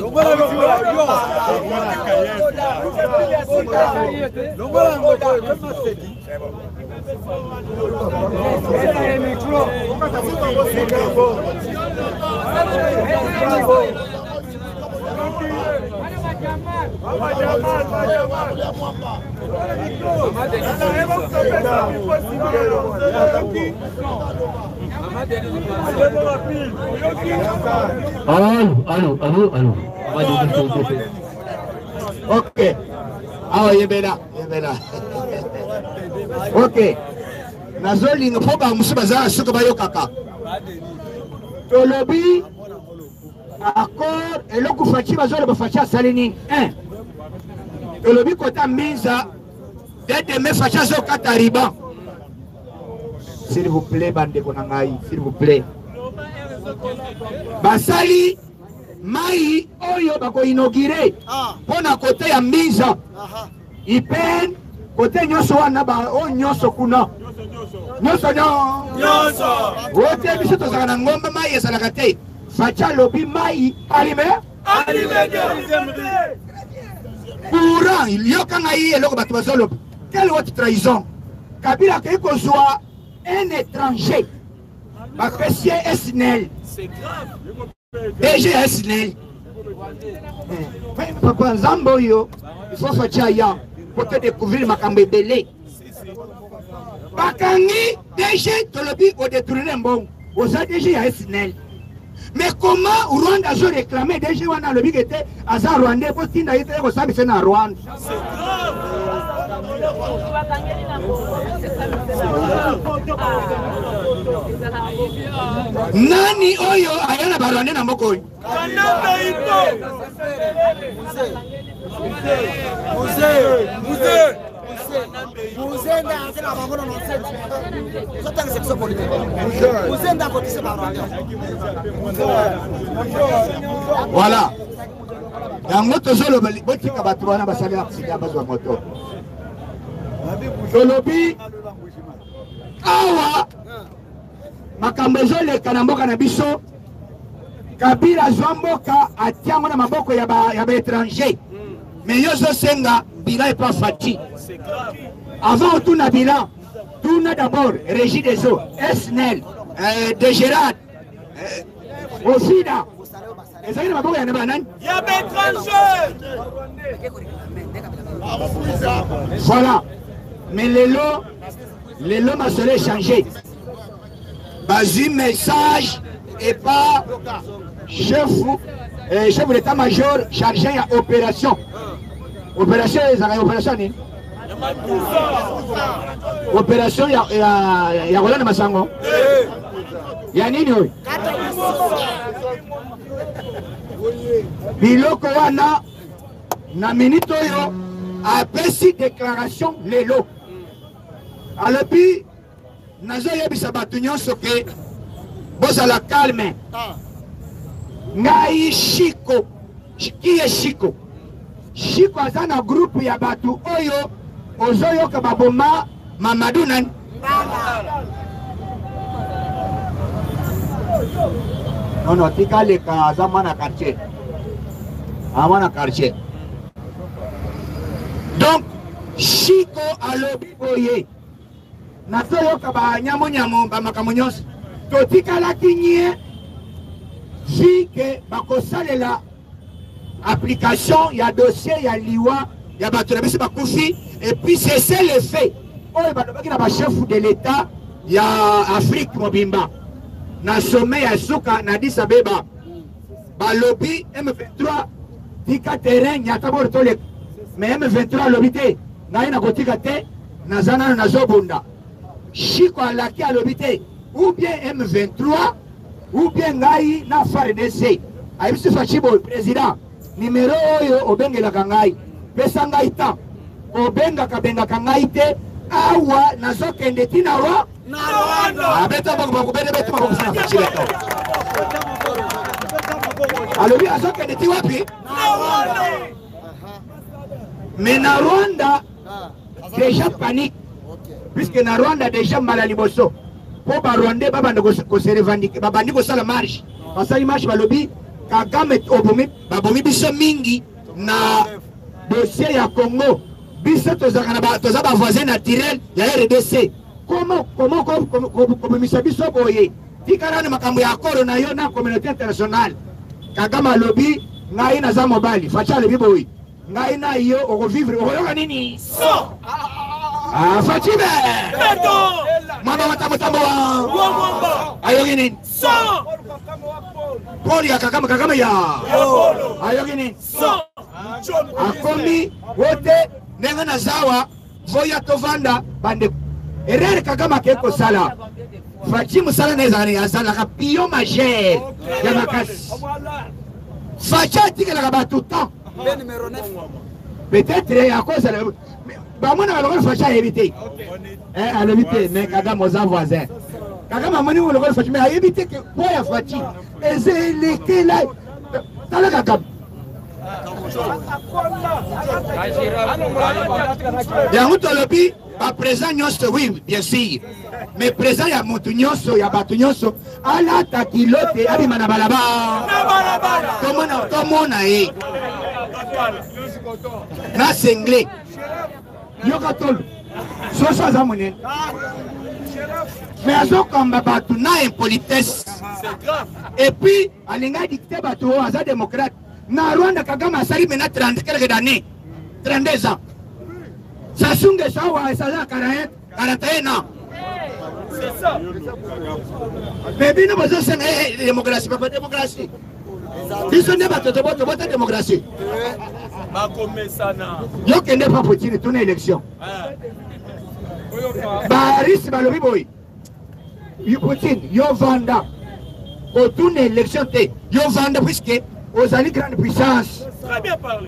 Allô, allô, allô, allô. Ok. Ah, yebela, yebela. Ok. Nazolinga po ba musiba za suka bayo kaka. Tolobi accord eloko Fatia bazolo ba Fatia salini un. Tolobi kota minza dès demain Fatia zo katariba. S'il vous plaît bande konangai, s'il vous plaît. Basali mai oyo bako inaugurer pona côté ya minza. Ipen côté nyoso wana ba o nyoso kuna. Nyoso nyoso. Wote biso tozaka na ngomba mai esalaka te. Fatia lobi mai alime alime. Courant il y a quand aïe eloko bato bazolo. Quelle haute trahison. Kabila ke kozwa un étranger. Bakresie Esnel. C'est grave. D G Esnel. Papa Zambo yo, il faut Fatia ya pour te découvrir makambo ebele. Bakangi D G tolobi o détourner mbongo. Oza D G ya Esnel. Mais comment Rwanda a réclamé déjà wana le big était aza Rwandais pour tinda ite ko sabi c'est na Rwanda. Nani oyo ayana ba Rwandais na mboko oyo? Voilà. Yango tozolo botika bato wana basali accident bazwa moto. Tolobi awa makambo ezoleka na mboka na biso. Kabila zwa mboka atiango na maboko ya ba ya ba étranger. Mais yozo senga bilan est pas fati. Avant tout na bilan, tout na d'abord Régie des eaux, S N E L, euh, de Gérard, euh, Osida. Et ça y est, ma boue, il y a un il y a des étrangers. Voilà. Mais les lots, les lots m'a seul changé. Basi message et pas chef, euh, chef de l'état-major chargé à opération. Opération, ils ont opération. Opération ya ya ya Rolanda Masango. Ya nini hoy? Biloko wana na minute oyo a pesi déclaration lelo. Alobi nazo yebisa batu nyonso ke boza la calme. Ngai Shiko, qui est Shiko? Shiko aza na groupe ya batu oyo ozoyo ka baboma Mamadou nan. Non non tika le ka aza mwana quartier. Amana quartier. Donc Shiko alobi boye. Na toyo ka ba nyamo nyamo ba makamonyosi. To tika la kinye vi ke bakosalela application, il y a dossier, il y a liwa, il y a battu bakufi, et puis c'est ça le fait. Oh, il y a chef de l'État, il y a Afrique Mobimba. Na sommet, il y a Souka, Nadis Abeba. Ba lobby M vingt-trois, tika terrain, il y a d'abord tolek. Mais M vingt-trois lobby, na ina kotika te, na zana na zobunda. Chiko alaki a lobby, ou bien M vingt-trois, ou bien ngai na F A R D C. Aïbisi Fachibo, président. Numéro oyo obengela kangai pesa ngai ta obenga kabenga kangai te awa nazokende tina wa na Rwanda abeta bako bako bene betu bako sana fachile to alobi azokende ti wapi na Rwanda mais na Rwanda déjà panique puisque na Rwanda déjà mbala liboso po ba Rwanda baba ndiko ko se revendiquer baba ndiko sala marche basali marche balobi Kagame obomi babomi biso mingi na dossier ya Congo biso tozaka na tozaba voisin naturel ya R D C comment comment comme misa biso boye tikana na makambo ya akoro na yo na communauté internationale Kagame lobby ngai na za mobali facha le biboyi ngai na yo o vivre o yoka nini so ah fachibe beto mama matambo tambo wa ayo nini so Poli ya Kagame Kagame ya ayo gini so akomi wote nenga na zawa voya tovanda bande erere Kagame keko sala fachi musala neza ni azala ka pion majeur ya makasi facha tika la ba tout temps numéro neuf peut-être ya cause la ba mona baloko facha éviter eh à l'éviter mais Kagame aux voisins Kagame amoni wo lokolo fachi mais a éviter que boya fachi ezéleke là tala Kagame yango tolobi ba présent nyonso oui bien sûr mais présent ya motu nyonso ya bato nyonso alata kilote abima na balabala tomona tomona e na sengle yoka tolo soso aza monene mais azokamba bato na impolitesse et puis alinga dicté bato oyo aza démocrate na Rwanda Kagame asali mena trente quelques années trente-deux ans Sassou Nguesso awa esala quarante et un ans C'est ça. Mais bino bozo senga démocratie, papa démocratie. Biso ne bato to boto boto démocratie. Ba comme ça na. Yo kende pas Poutine tourner élection. Baris balobi boy. Yo Poutine, yo vanda. Au tourner élection te, yo vanda puisque aux années grande puissance. Très bien parlé.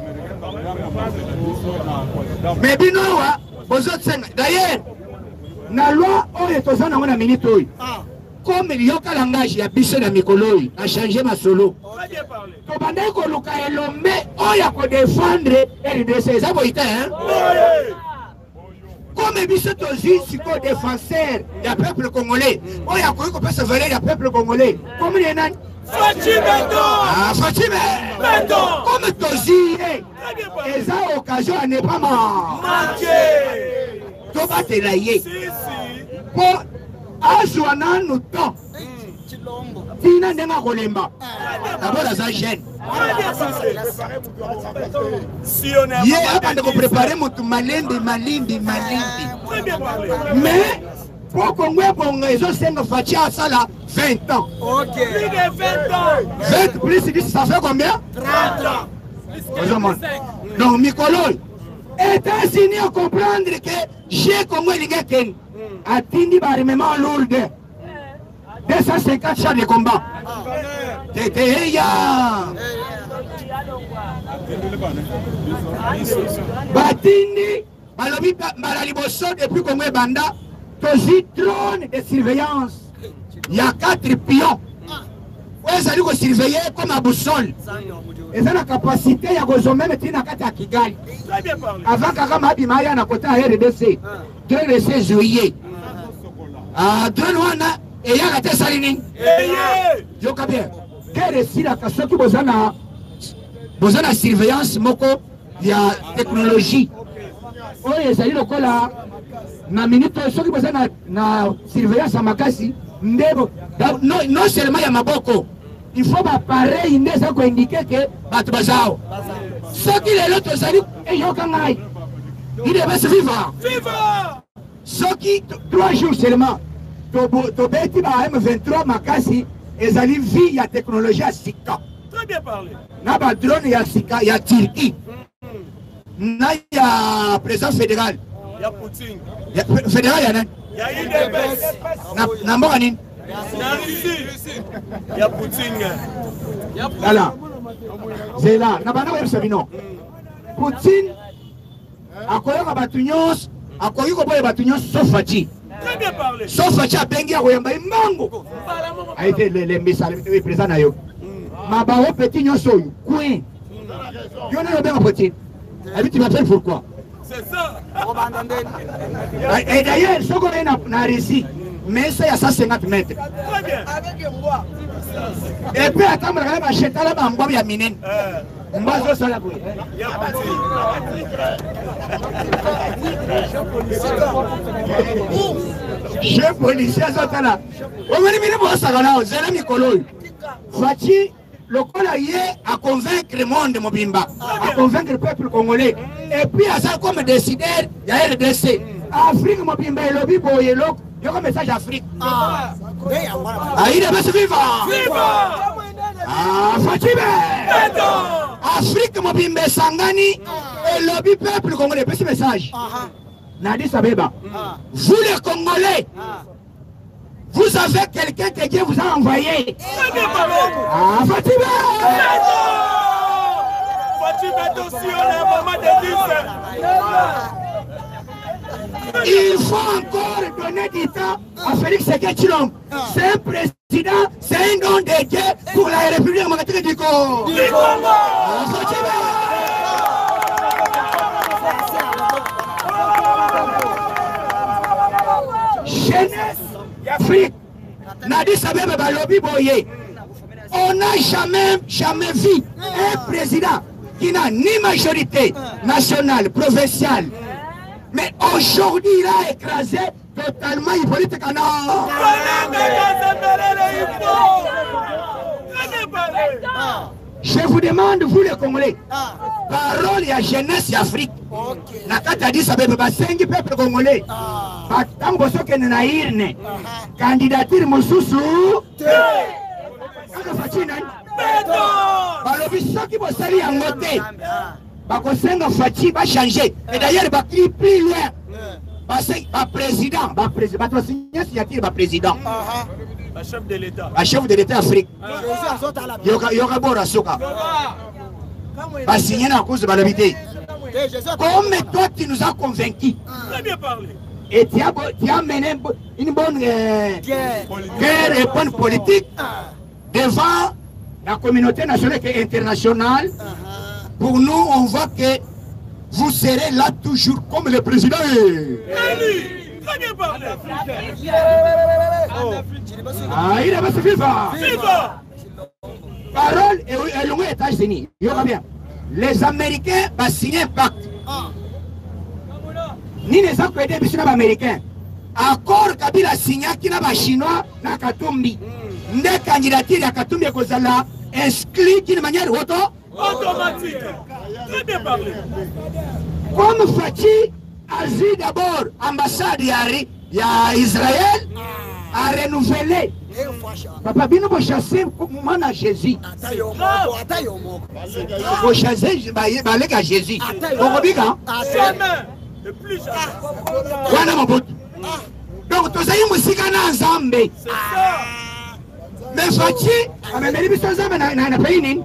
Mais bino wa bozo senga. D'ailleurs, na loi oyo tozana ngona minute oyo. Comme il y a un langage, il y a biché dans Mikolo, il a changé ma solo. Tu vas dire que Luka est l'homme, il y a que défendre R D C. Ça va être, hein? Comme biché aussi, c'est que défenseur du peuple congolais. Il y a que peut se veiller du peuple congolais. Comme il y a un. Fachi Beton! Ah, Fachi Beton! Comme Tozi, et ça, occasion n'est pas mort. Manqué! Tu vas te lailler. Si, si. Pour Azuana nous temps. Tina Nenga Kolemba. D'abord, la gêne. Si on est. Hier, avant de préparer mon malindi, malindi, malindi. Très bien parlé. Mais, pour qu'on ait bon réseau, c'est une fatia ça là, vingt ans. Ok. Plus de vingt ans. vingt plus dix, ça fait combien? trente ans. Donc, Mikolo, États-Unis à comprendre que j'ai Congo les gars qui a tindi barrement lourd. deux cent cinquante chars de combat. T'étais ya. Batindi, balobi balaliboso depuis Congo Banda, tozi drone de surveillance. Il y a quatre pions. Ouais, ça dit qu'on surveiller comme à boussole. Et ça la capacité, il y a que même tina kata Kigali. Très bien parlé. Avant Kagame Abimaya na côté R D C, deux de ces juillet. Ah, drone wana. Et il y a la Salini. Je vois bien. Quelle est la question qui besoin de surveillance, moko, il y a technologie. Oui, c'est le cas là. Na minute, ce qui besoin de surveillance à Makasi, non seulement il y a Maboko, il faut pas pareil, il faut indiquer que Batbazao. Ce qui est l'autre, c'est que Yokangai. Il est vivant. Vivant! Ce qui, trois jours seulement. Tobeti ba M vingt-trois makasi ezali vie ya technologie ya sika. Très bien parlé. Na ba drone ya sika ya Turquie. Na ya président fédéral. Ya Poutine. Ya fédéral ya nan. Ya I D P S. Na na mboka nini? Na Russie. Ya Poutine. Ya Poutine. Voilà. C'est là. Na bana web sabino. Poutine akoyoka batu nyonso, akoyiko boye batu nyonso sauf Fachi. Très bien parlé. Sauf Fachi a bengi akoyamba imango. A été les messages du président Nayo. Ma baro petit nyonso yu. Coin. Yo na yo benga Poutine. Abi tu m'appelles pourquoi? C'est ça. Et d'ailleurs, ce qu'on a na Russie, mais c'est à cent cinquante mètres. Très bien. Avec moi. Et puis attends, on va acheter là bas en ya minen. On va jouer ça là pour. Ya Poutine. Chef policier azota là. On va dire bon ça là, zela mikolo. Fachi lokola yé à convaincre le monde mobimba, à convaincre le peuple congolais. Et puis à ça comme décideur, il y a R D C. Afrique mobimba et lobby boye lok. Il y a un message Afrique. Ah, il est bien vivant. Vivant. Ah, Fatime. Afrique mobimba sangani et lobby peuple congolais. Petit message. Nadi Sabeba. Vous les Congolais, vous avez quelqu'un que Dieu vous a envoyé. Ah, Fatime. Fatime aussi, on est un moment de dix. Il faut encore donner du temps à Félix Sekechilom. C'est un président, c'est un don de Dieu pour la République démocratique du Congo. Du Congo. Jeunesse Afrique, Nadi Sabeba Balobi Boye. On n'a jamais, jamais vu un président qui n'a ni majorité nationale, provinciale. Mais aujourd'hui, il a écrasé totalement Hippolyte Canard. Je vous demande, vous les Congolais, parole ya jeunesse ya Afrique. Na kati Addis Abeba basengi peuple congolais. Batango bosokende na irne. Candidature mususu. Kaka Fachi nani? Balobi soki bosali yango te. Bakosenga Fachi ba changer. Et d'ailleurs ba plus loin. Ba président, ba président, ba signer signature ba président. La chef de l'État. La chef de l'État Afrique. Yoka yoka bora soka. Ba signer na cause de balabité. Comme toi tu nous as convaincus. Très bien parlé. Et tu as, tu as mené une bonne euh, guerre et bonne politique devant la communauté nationale et internationale. Pour nous, on voit que vous serez là toujours comme le président. Très bien parlé. Ah, il est pas vivant. Parole et l'Union États-Unis. Il y aura bien. Les Américains vont signer un pacte. Ni les Américains. Accord Kabila signé qui n'a pas chinois na Katumbi. Des candidatures à Katumbi Kozala inscrit d'une manière auto automatique. Très bien parlé. Comme Fachi a dit d'abord ambassade Yari, il y a Israël a renouvelé. Papa Bino va chasser mon à Jésus. Faut chasser à Jésus. Jamais. De plus jamais. Donc, tu as une musique en Zambie. Mais Fachi, a même dit que ça n'a pas été.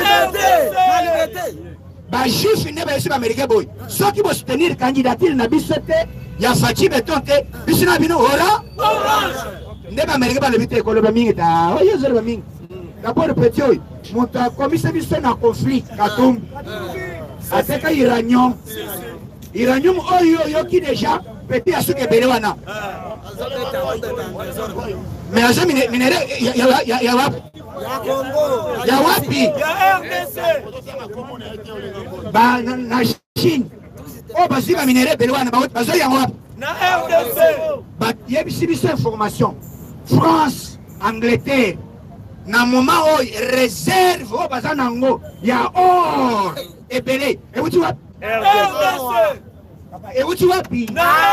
Bah, juif, il n'est pas sûr américain boy. Ceux qui vont soutenir candidature na bisete, ya Fachi betonte, bisina bino ora. N'est pas américain pas le vite école ba mingi ta. Oh, yezo ba mingi. D'abord petit oy, monta commissaire biso na conflit Katumbi. Ateka Iranium. Iranium oyo yo qui déjà petit à ce que Berewana. Mais à ce minéré, il y a il y a wapi? Il y a wapi? Il y a R D C. Bah na Chine. Oh bah si ma minéré Berewana, bah bah ça y a wapi? Na R D C. Bah il y a ici des informations. France, Angleterre. Na moment où réserve oh bah ça nango, il y a or et belé. Et où tu vois? R D C. Et où tu vois puis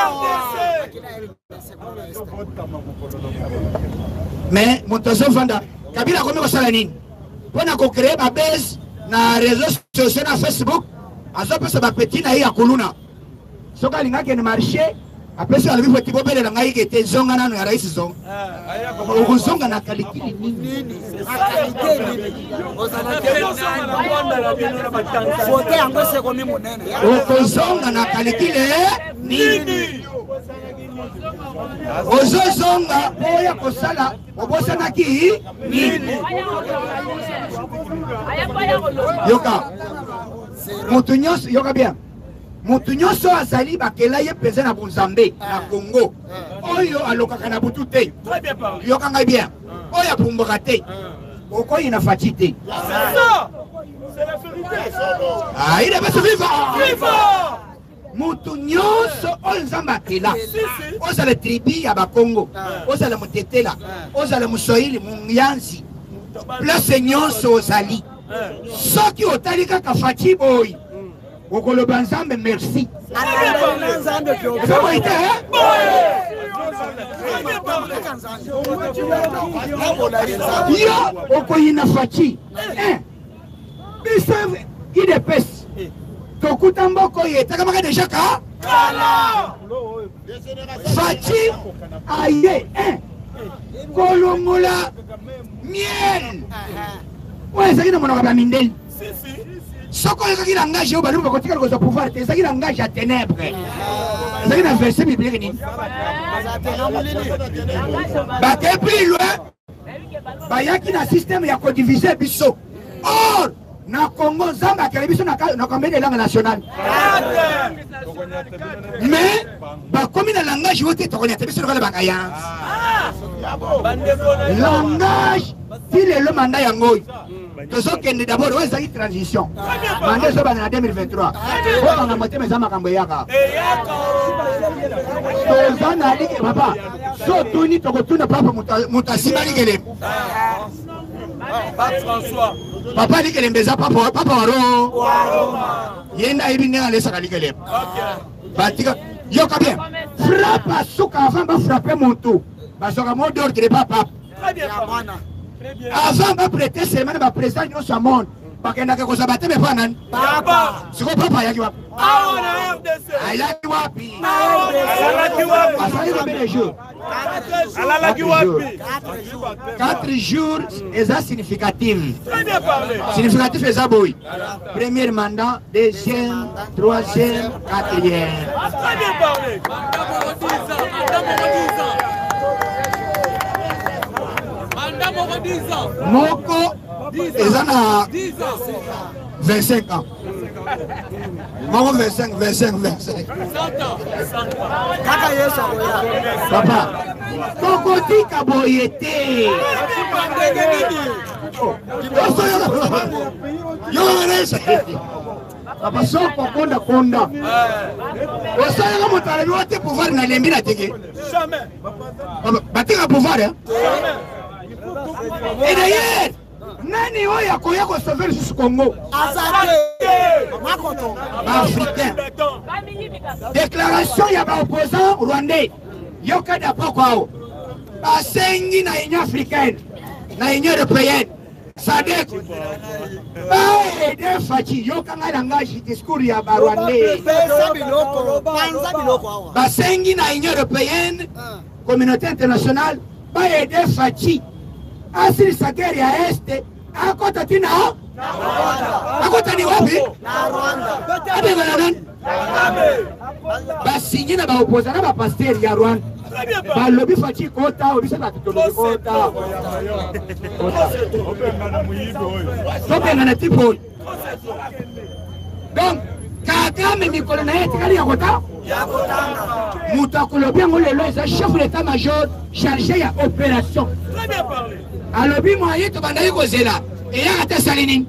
mais mon tozo vanda Kabila comme ça la nini pour na ko créer ba base na réseaux sociaux na Facebook azope ça ba petit na ya kuluna soka linga ke marché après ça alivi petit bobele na ngai ke te zonga na na rais zong o zonga na kalikili nini Vote yango se komi monene. o zonga na kalikili nini ozo zonga oya kosala obosana ki nini yoka mutu nyonso yoka bien mutu nyonso azali bakela ye pesa na Buzambe na Congo oyo alokaka na butu te yoka ngai bien oyo apumbaka te okoyi na Fachi te c'est la vérité. ah il est pas vivant mutu nyonso oyo nzambe akela ozala tribi ya bakongo ozala mutetela ozala muswahili munyanzi place nyonso ozali soki otali kaka Fachi boy okoloba nzambe merci yo okoyina Fachi biso idepesi tokuta mboko ye takamaka deja ka Fachi aye kolongola miel oyo ezalaki na monoko ya mindeli soko oyokaki langage oyo balingi bakotikala kozwa pouvoir te ezalaki langage ya ténèbre ezalaki na verset biblique nini bake plus loin bayaki na système ya kodivise biso or na Congo nzambe akele biso na combien de langue nationale mais bakomi na langage oyo te tokonyata biso lokala bakayanse langage ti lelo manda yango oyo tozokende d'abord oyo ezalaki transition manda ezobanda na deux mille vingt-trois okanga motema eza makambo eyaka toza na like papa so tuni tokotuna papa moto asimba likelemo François Papa dit que les maisons, papa, papa, waro. Yenda ibine ale sakali kele. Batika, yo kabien. Frappe à souka avant de frapper mon tour. Parce que mon d'ordre n'est pas papa. Très bien, avant de prêter seulement de président de ce monde. Parce que n'a que ça battre mais pas nan. Papa. C'est quoi papa yaki wa? Ah on a R D C. Ayaki wapi. Ayaki wapi. Afali combien de jours? Ayaki wapi. Quatre jours et ça significatif. Très bien parlé. Significatif et ça boy. Premier mandat, deuxième, troisième, quatrième. Très bien parlé. Moko, ils ont vingt-cinq ans. Moko vingt-cinq, vingt-cinq, vingt-cinq. Papa, Kokoti Kaboyete. Yo, papa, so Kokonda Konda. Osaya Motarabi, what est pouvoir na lembina teke? Jamais. Batika pouvoir, hein? Et d'ailleurs, nani oya koya ko sauver ce Congo? Africain. Déclaration ya ba opposant rwandais. Yoka da poko. Basengi na union africaine, na union européenne. Sadek. Ba de fachi yoka ngala ngashi discours ya ba rwandais. Basengi na union européenne, communauté internationale, ba de fachi. Asili Sageri ya este akota tina akota ni wapi na Rwanda abe bana basi nyina ba opposa na ba pasteur ya Rwanda ba lobi fachi kota obisa ba tolo kota tobenga na tipo donc Kagame mikolo na yeti kali ya kota ya kotanga mutakolobi ngo lelo eza chef d'état-major chargé ya opération. Très bien parlé. Alobi moyen to banda yiko zela e ya ata salini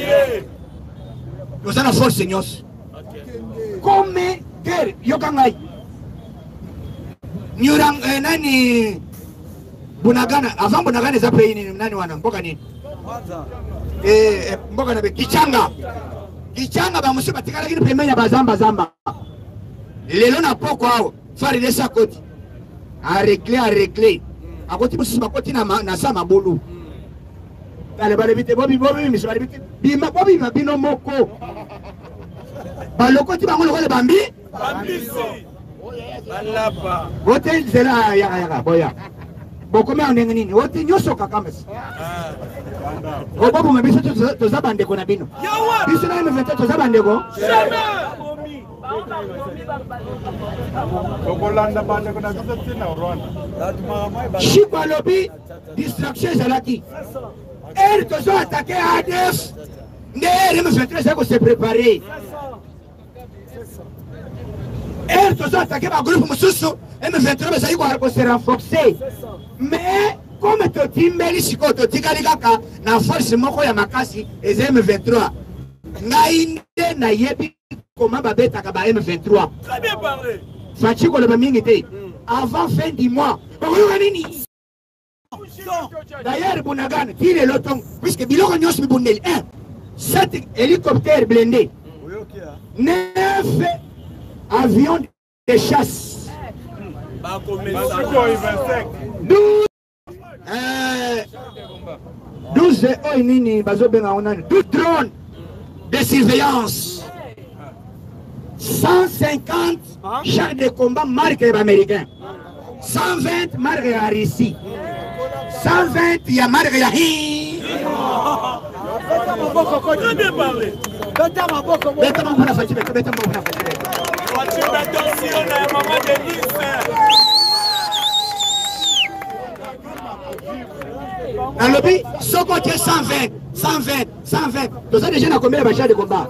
nous avons force nyos comme guerre yokangai nyurang eh, nani Bunagana avant Bunagana za pays ni nani wana mboka nini eh, eh mboka na Kichanga Kichanga ba musiba tikala kini pemenya bazamba zamba lelo na poko hao fari desa koti a régler a régler akoti musiba koti na na sama bolu ale bale bite bobi bobi mi bale bite bima bobi ma bino moko balokoti bango lokole bambi bambi balapa hotel zela ya ya boya bokome onenge nini hotel nyoso kakamesi o bobo me biso to zabande ko na bino biso na me to zabande ko Okolanda bande ko na biso tina Rwanda Shikwa lobi distraction zalaki elle to so attaquer A D F ne me fait très se préparer elle to so attaquer ba groupe mususu M vingt-trois ça iko ko se renforcer mais comme to timbeli siko to tikali kaka na force moko ya makasi ez M vingt-trois ngai nde na yebi comment babeta ka ba M vingt-trois. Très bien parlé. Fachi ko le mingi te avant fin du mois ko nini d'ailleurs Bunagana tire l'automne puisque biloko nyos mi bundeli un sept hélicoptères blindés neuf avions de chasse douze euh douze oh nini bazo benga onani douze drones de surveillance cent cinquante chars de combat marque américain cent vingt marque ya Russie cent vingt ya marque ya hi Très bien parlé. beta maboko beta maboko fachi beta beta maboko fachi Fachi attention na maman Denise. dans le pays soko cent vingt cent vingt cent vingt tout ça déjà na combien de chars de combat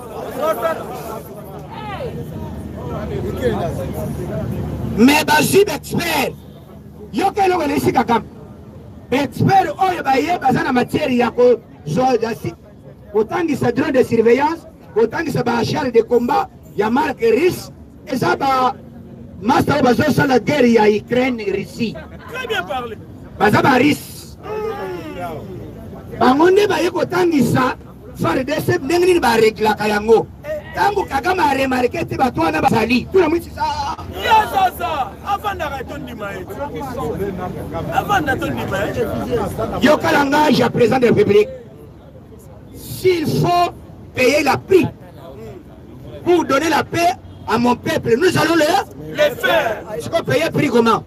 mais basi expert yoke lo le sika kam expert oyo baye bazana matière ya ko zodasi otangisa drone de surveillance otangisa ba char de combat ya marque russe et ça ba master bazo sa la guerre ya Ukraine Russie. Très bien parlé. Baza ba russe bangonde baye kotangisa F A R D C ndenge nini bareglaka yango tango Kagame aremarke ete bato wana bazali tuna mwisi sa ya sasa avandaka tondima yetu avanda tondima yetu yoka langage à président de la République. S'il faut payer la prix pour donner la paix à mon peuple, nous allons le, le faire. Est-ce qu'on paye prix comment?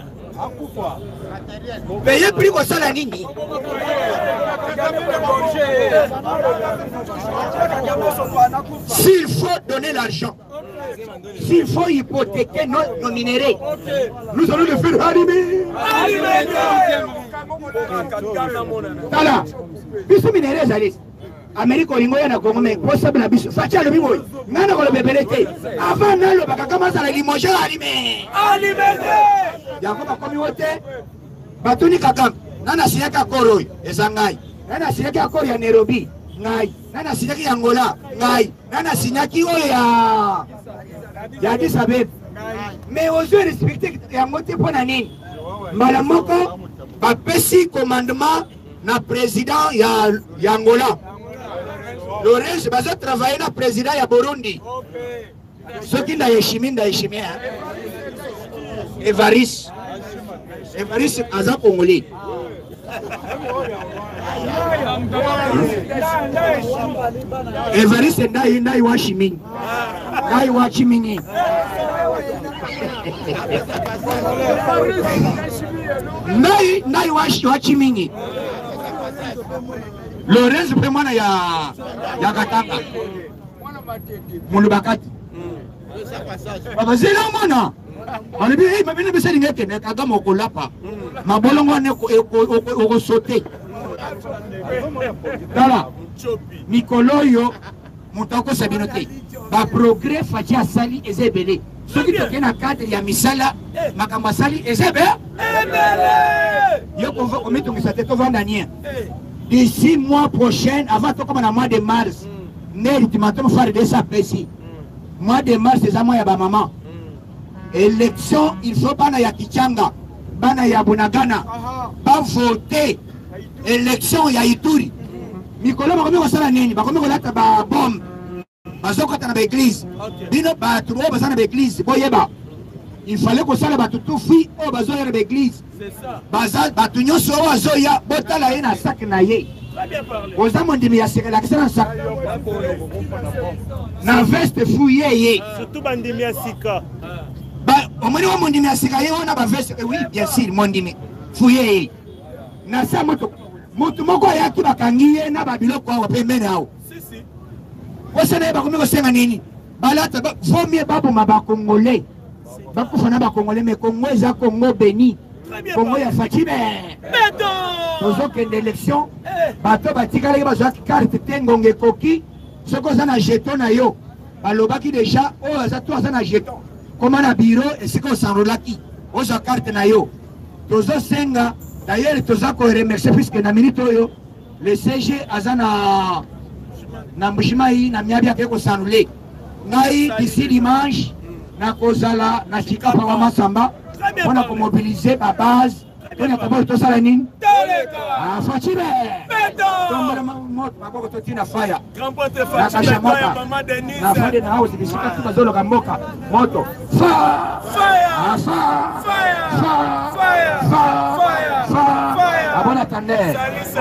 Payer prix comme ça la ligne. S'il faut donner l'argent, s'il faut hypothéquer nos, nos minéraux, nous allons le faire arriver. Tala, biso minéraux zalis. Amérique olingo ya na Congo mais possible na biso. Fatia le bibo. Ngana ko le bebelete. Avant na lo baka kama ça la limoges allumé. Allumé. Yango ba komi wote. Batuni Kagame. Nana siaka koro ezangai. Nana siaka koro ya Nairobi. Ngai. Nana siaka ya Angola. Ngai. Nana siaki o ya ya Addis Abeba. Mais ozo respecter yango te pona nini? Mbala moko ba pesi commandement na président ya ya Angola. Lorenzo baza travailler na président ya Burundi. Soki na yeshimi nda yeshimi ha. Evaris. Evaris aza Congolais. Evaris ndai ndai wa shimini. Ndai wa chimini. Ndai ndai wa chimini. Lorenzo pe mwana ya ya Katanga mulubakati baba zela mwana balibi eh mabine beseli ngeke ne Kagame okolapa mabolongo ne ko sauter dala mikolo yo mutako sabinote ba progrès faji asali ezebele soki tokena cadre ya misala makamba sali ezebe ebele yo ko komitongisa te to vanda nia. D'ici mois prochain, avant de commencer le mois de mars, Nel ultimatum F A R D C apprécie. Mois de mars, c'est ça moi et ma maman. Élection, il faut pas na Kichanga, pas na Bunagana, pas voter. Élection, il y a Ituri. Nicolas, va comment ça la nini, va comment on a ta bombe. Bazoko ta na l'église. Dino ba trouver bazana na l'église. Boyeba. Il fallait que ça la batutu fi o bazoya na l'église. C'est ça. Bazal batunyo so azoya botala ina sac na ye. Très bien parlé. Oza mondimi ya seka la kisana sac. Na veste fouillé ye. Surtout bandimi ya sika. Ba omoni wa mondimi ya sika ye ona ba veste oui bien sûr mondimi fouillé ye. Na sa moto moto moko ya ki bakangi ye na ba biloko wa pembeni hao. Si si. Osana ba komiko senga nini? Balata ba vomie babu mabakongolais. Bakufana ba Congolais mais Congo eza Congo béni. Congo ya Fatima. Ozo kende élection bato batikala ke bazwa carte tengonge koki soko za na jeton na yo balobaki déjà o aza to aza na jeton comment na bureau et siko sanrolaki ozo carte na yo tozo senga d'ailleurs toza ko remercier puisque na minute oyo le C G aza na na mbushimai na miabia ke ko sanrole ngai d'ici dimanche na kozala na chikapa wa masamba on ko mobiliser ba base on a pas tout ça la nini ah Fatima tomba moto maboko to tina fire grand pote Fatima maman Denise na fade na house bisika tu bazolo kamboka moto fire fire fire fire fire fire fire abona tande